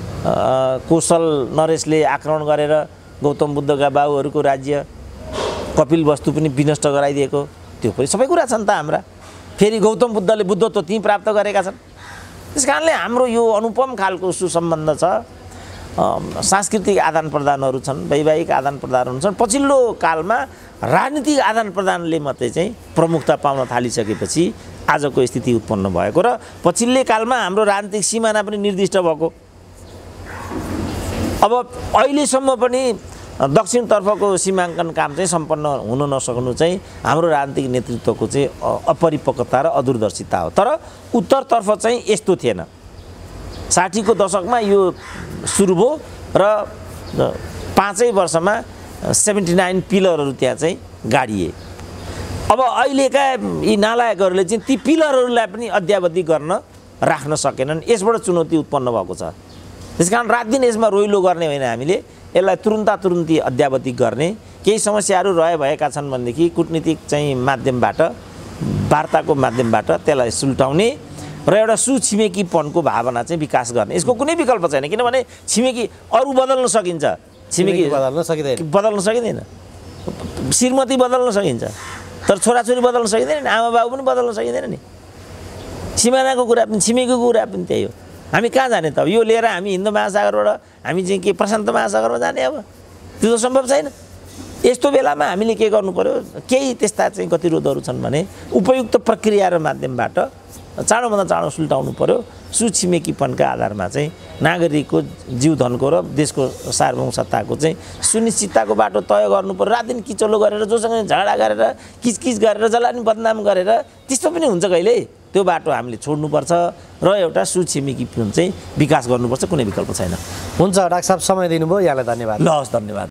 Speaker 1: कोशल नरेशले आक्रमण गरेर गौतम बुद्धका बाबुहरूको राज्य कपिल वस्तु पनि विनष्ट गराइदिएको, त्यो पनि सबै कुरा छन् त हाम्रा। फेरि गौतम बुद्धले बुद्धत्व त्यहीँ प्राप्त गरेका छन्। त्यस कारणले हाम्रो यो अनुपम खालको सुसम्बन्ध छ। सांस्कृतिक आदान प्रदानहरू छन्, वैवाहिक आदान प्रदानहरू छन्। पछिल्लो कालमा राजनीतिक आदान प्रदानले मात्रै चाहिँ प्रमुखता पाउन थालिसकेपछि आजको स्थिति उत्पन्न भएको र पछिल्लो कालमा हाम्रो राजनीतिक सिमाना पनि निर्दिष्ट भएको। अब अहिलेसम्म पनि दक्षिणतर्फको सीमाङ्कन काम चाहिँ सम्पन्न हुन नसक्नु चाहिँ हाम्रो राजनीतिक नेतृत्वको चाहिँ अपरिपक्वता र अदूरदर्शिता हो। तर उत्तरतर्फ चाहिँ यस्तो थिएन। साठीको दशकमा यो सुरु भयो र पाँचै वर्षमा सेभेन्टी नाइन पिलरहरू त्यहाँ चाहिँ गाडिए। अब अहिलेका यी नालायकहरूले चाहिँ ती पिलरहरूलाई पनि अद्यावधि गर्न राख्न सकेनन्। यसबाट चुनौती उत्पन्न भएको छ। त्यस कारण रात दिन यसमा रोइलो गर्ने होइन, हामीले यसलाई तुरुन्ता तुरुन्ती अद्यावधि गर्ने। केही समस्याहरू रहे भएका छन् भनेदेखि कूटनीतिक चाहिँ माध्यमबाट, वार्ताको माध्यमबाट त्यसलाई सुल्टाउने र एउटा सुछिमेकीपनको भावना चाहिँ विकास गर्ने। यसको कुनै विकल्प छैन, किनभने छिमेकी अरू बदल्न सकिन्छ, छिमेकी
Speaker 2: बदल्न सकिँदैन
Speaker 1: बदल्न सकिँदैन। श्रीमती बदल्न सकिन्छ तर छोराछोरी बदल्न सकिँदैन, आमा बाबु पनि बदल्न सकिँदैन नि। सिमानाको कुरा पनि, छिमेकीको कुरा पनि त्यही हो। हामी कहाँ जाने त? यो लिएर हामी हिन्द महासागरबाट हामी चाहिँ के प्रशान्त महासागरमा जाने? अब त्यो त सम्भव छैन। यस्तो बेलामा हामीले के गर्नु पर्यो? केही त्यस्ता चाहिँ गतिरोधहरू छन् भने उपयुक्त प्रक्रिया र माध्यमबाट चाँडोभन्दा चाँडो सुल्टाउनु पर्यो। सुछिमेकीपनका आधारमा चाहिँ नागरिकको जीवधनको र देशको सार्वभौम सत्ताको चाहिँ सुनिश्चितताको बाटो तय गर्नु पर्यो। रात दिन किचलो गरेर, जोसँग झगडा गरेर, किचकिच गरेर, जसलाई बदनाम गरेर त्यस्तो पनि हुन्छ कहिले। त्यो बाटो हामीले छोड्नुपर्छ र एउटा सुछिमेकीपन चाहिँ विकास गर्नुपर्छ। कुनै विकल्प छैन।
Speaker 2: हुन्छ डाक्टर साहब, समय दिनुभयो, यहाँलाई धन्यवाद।
Speaker 1: ल हस्, धन्यवाद।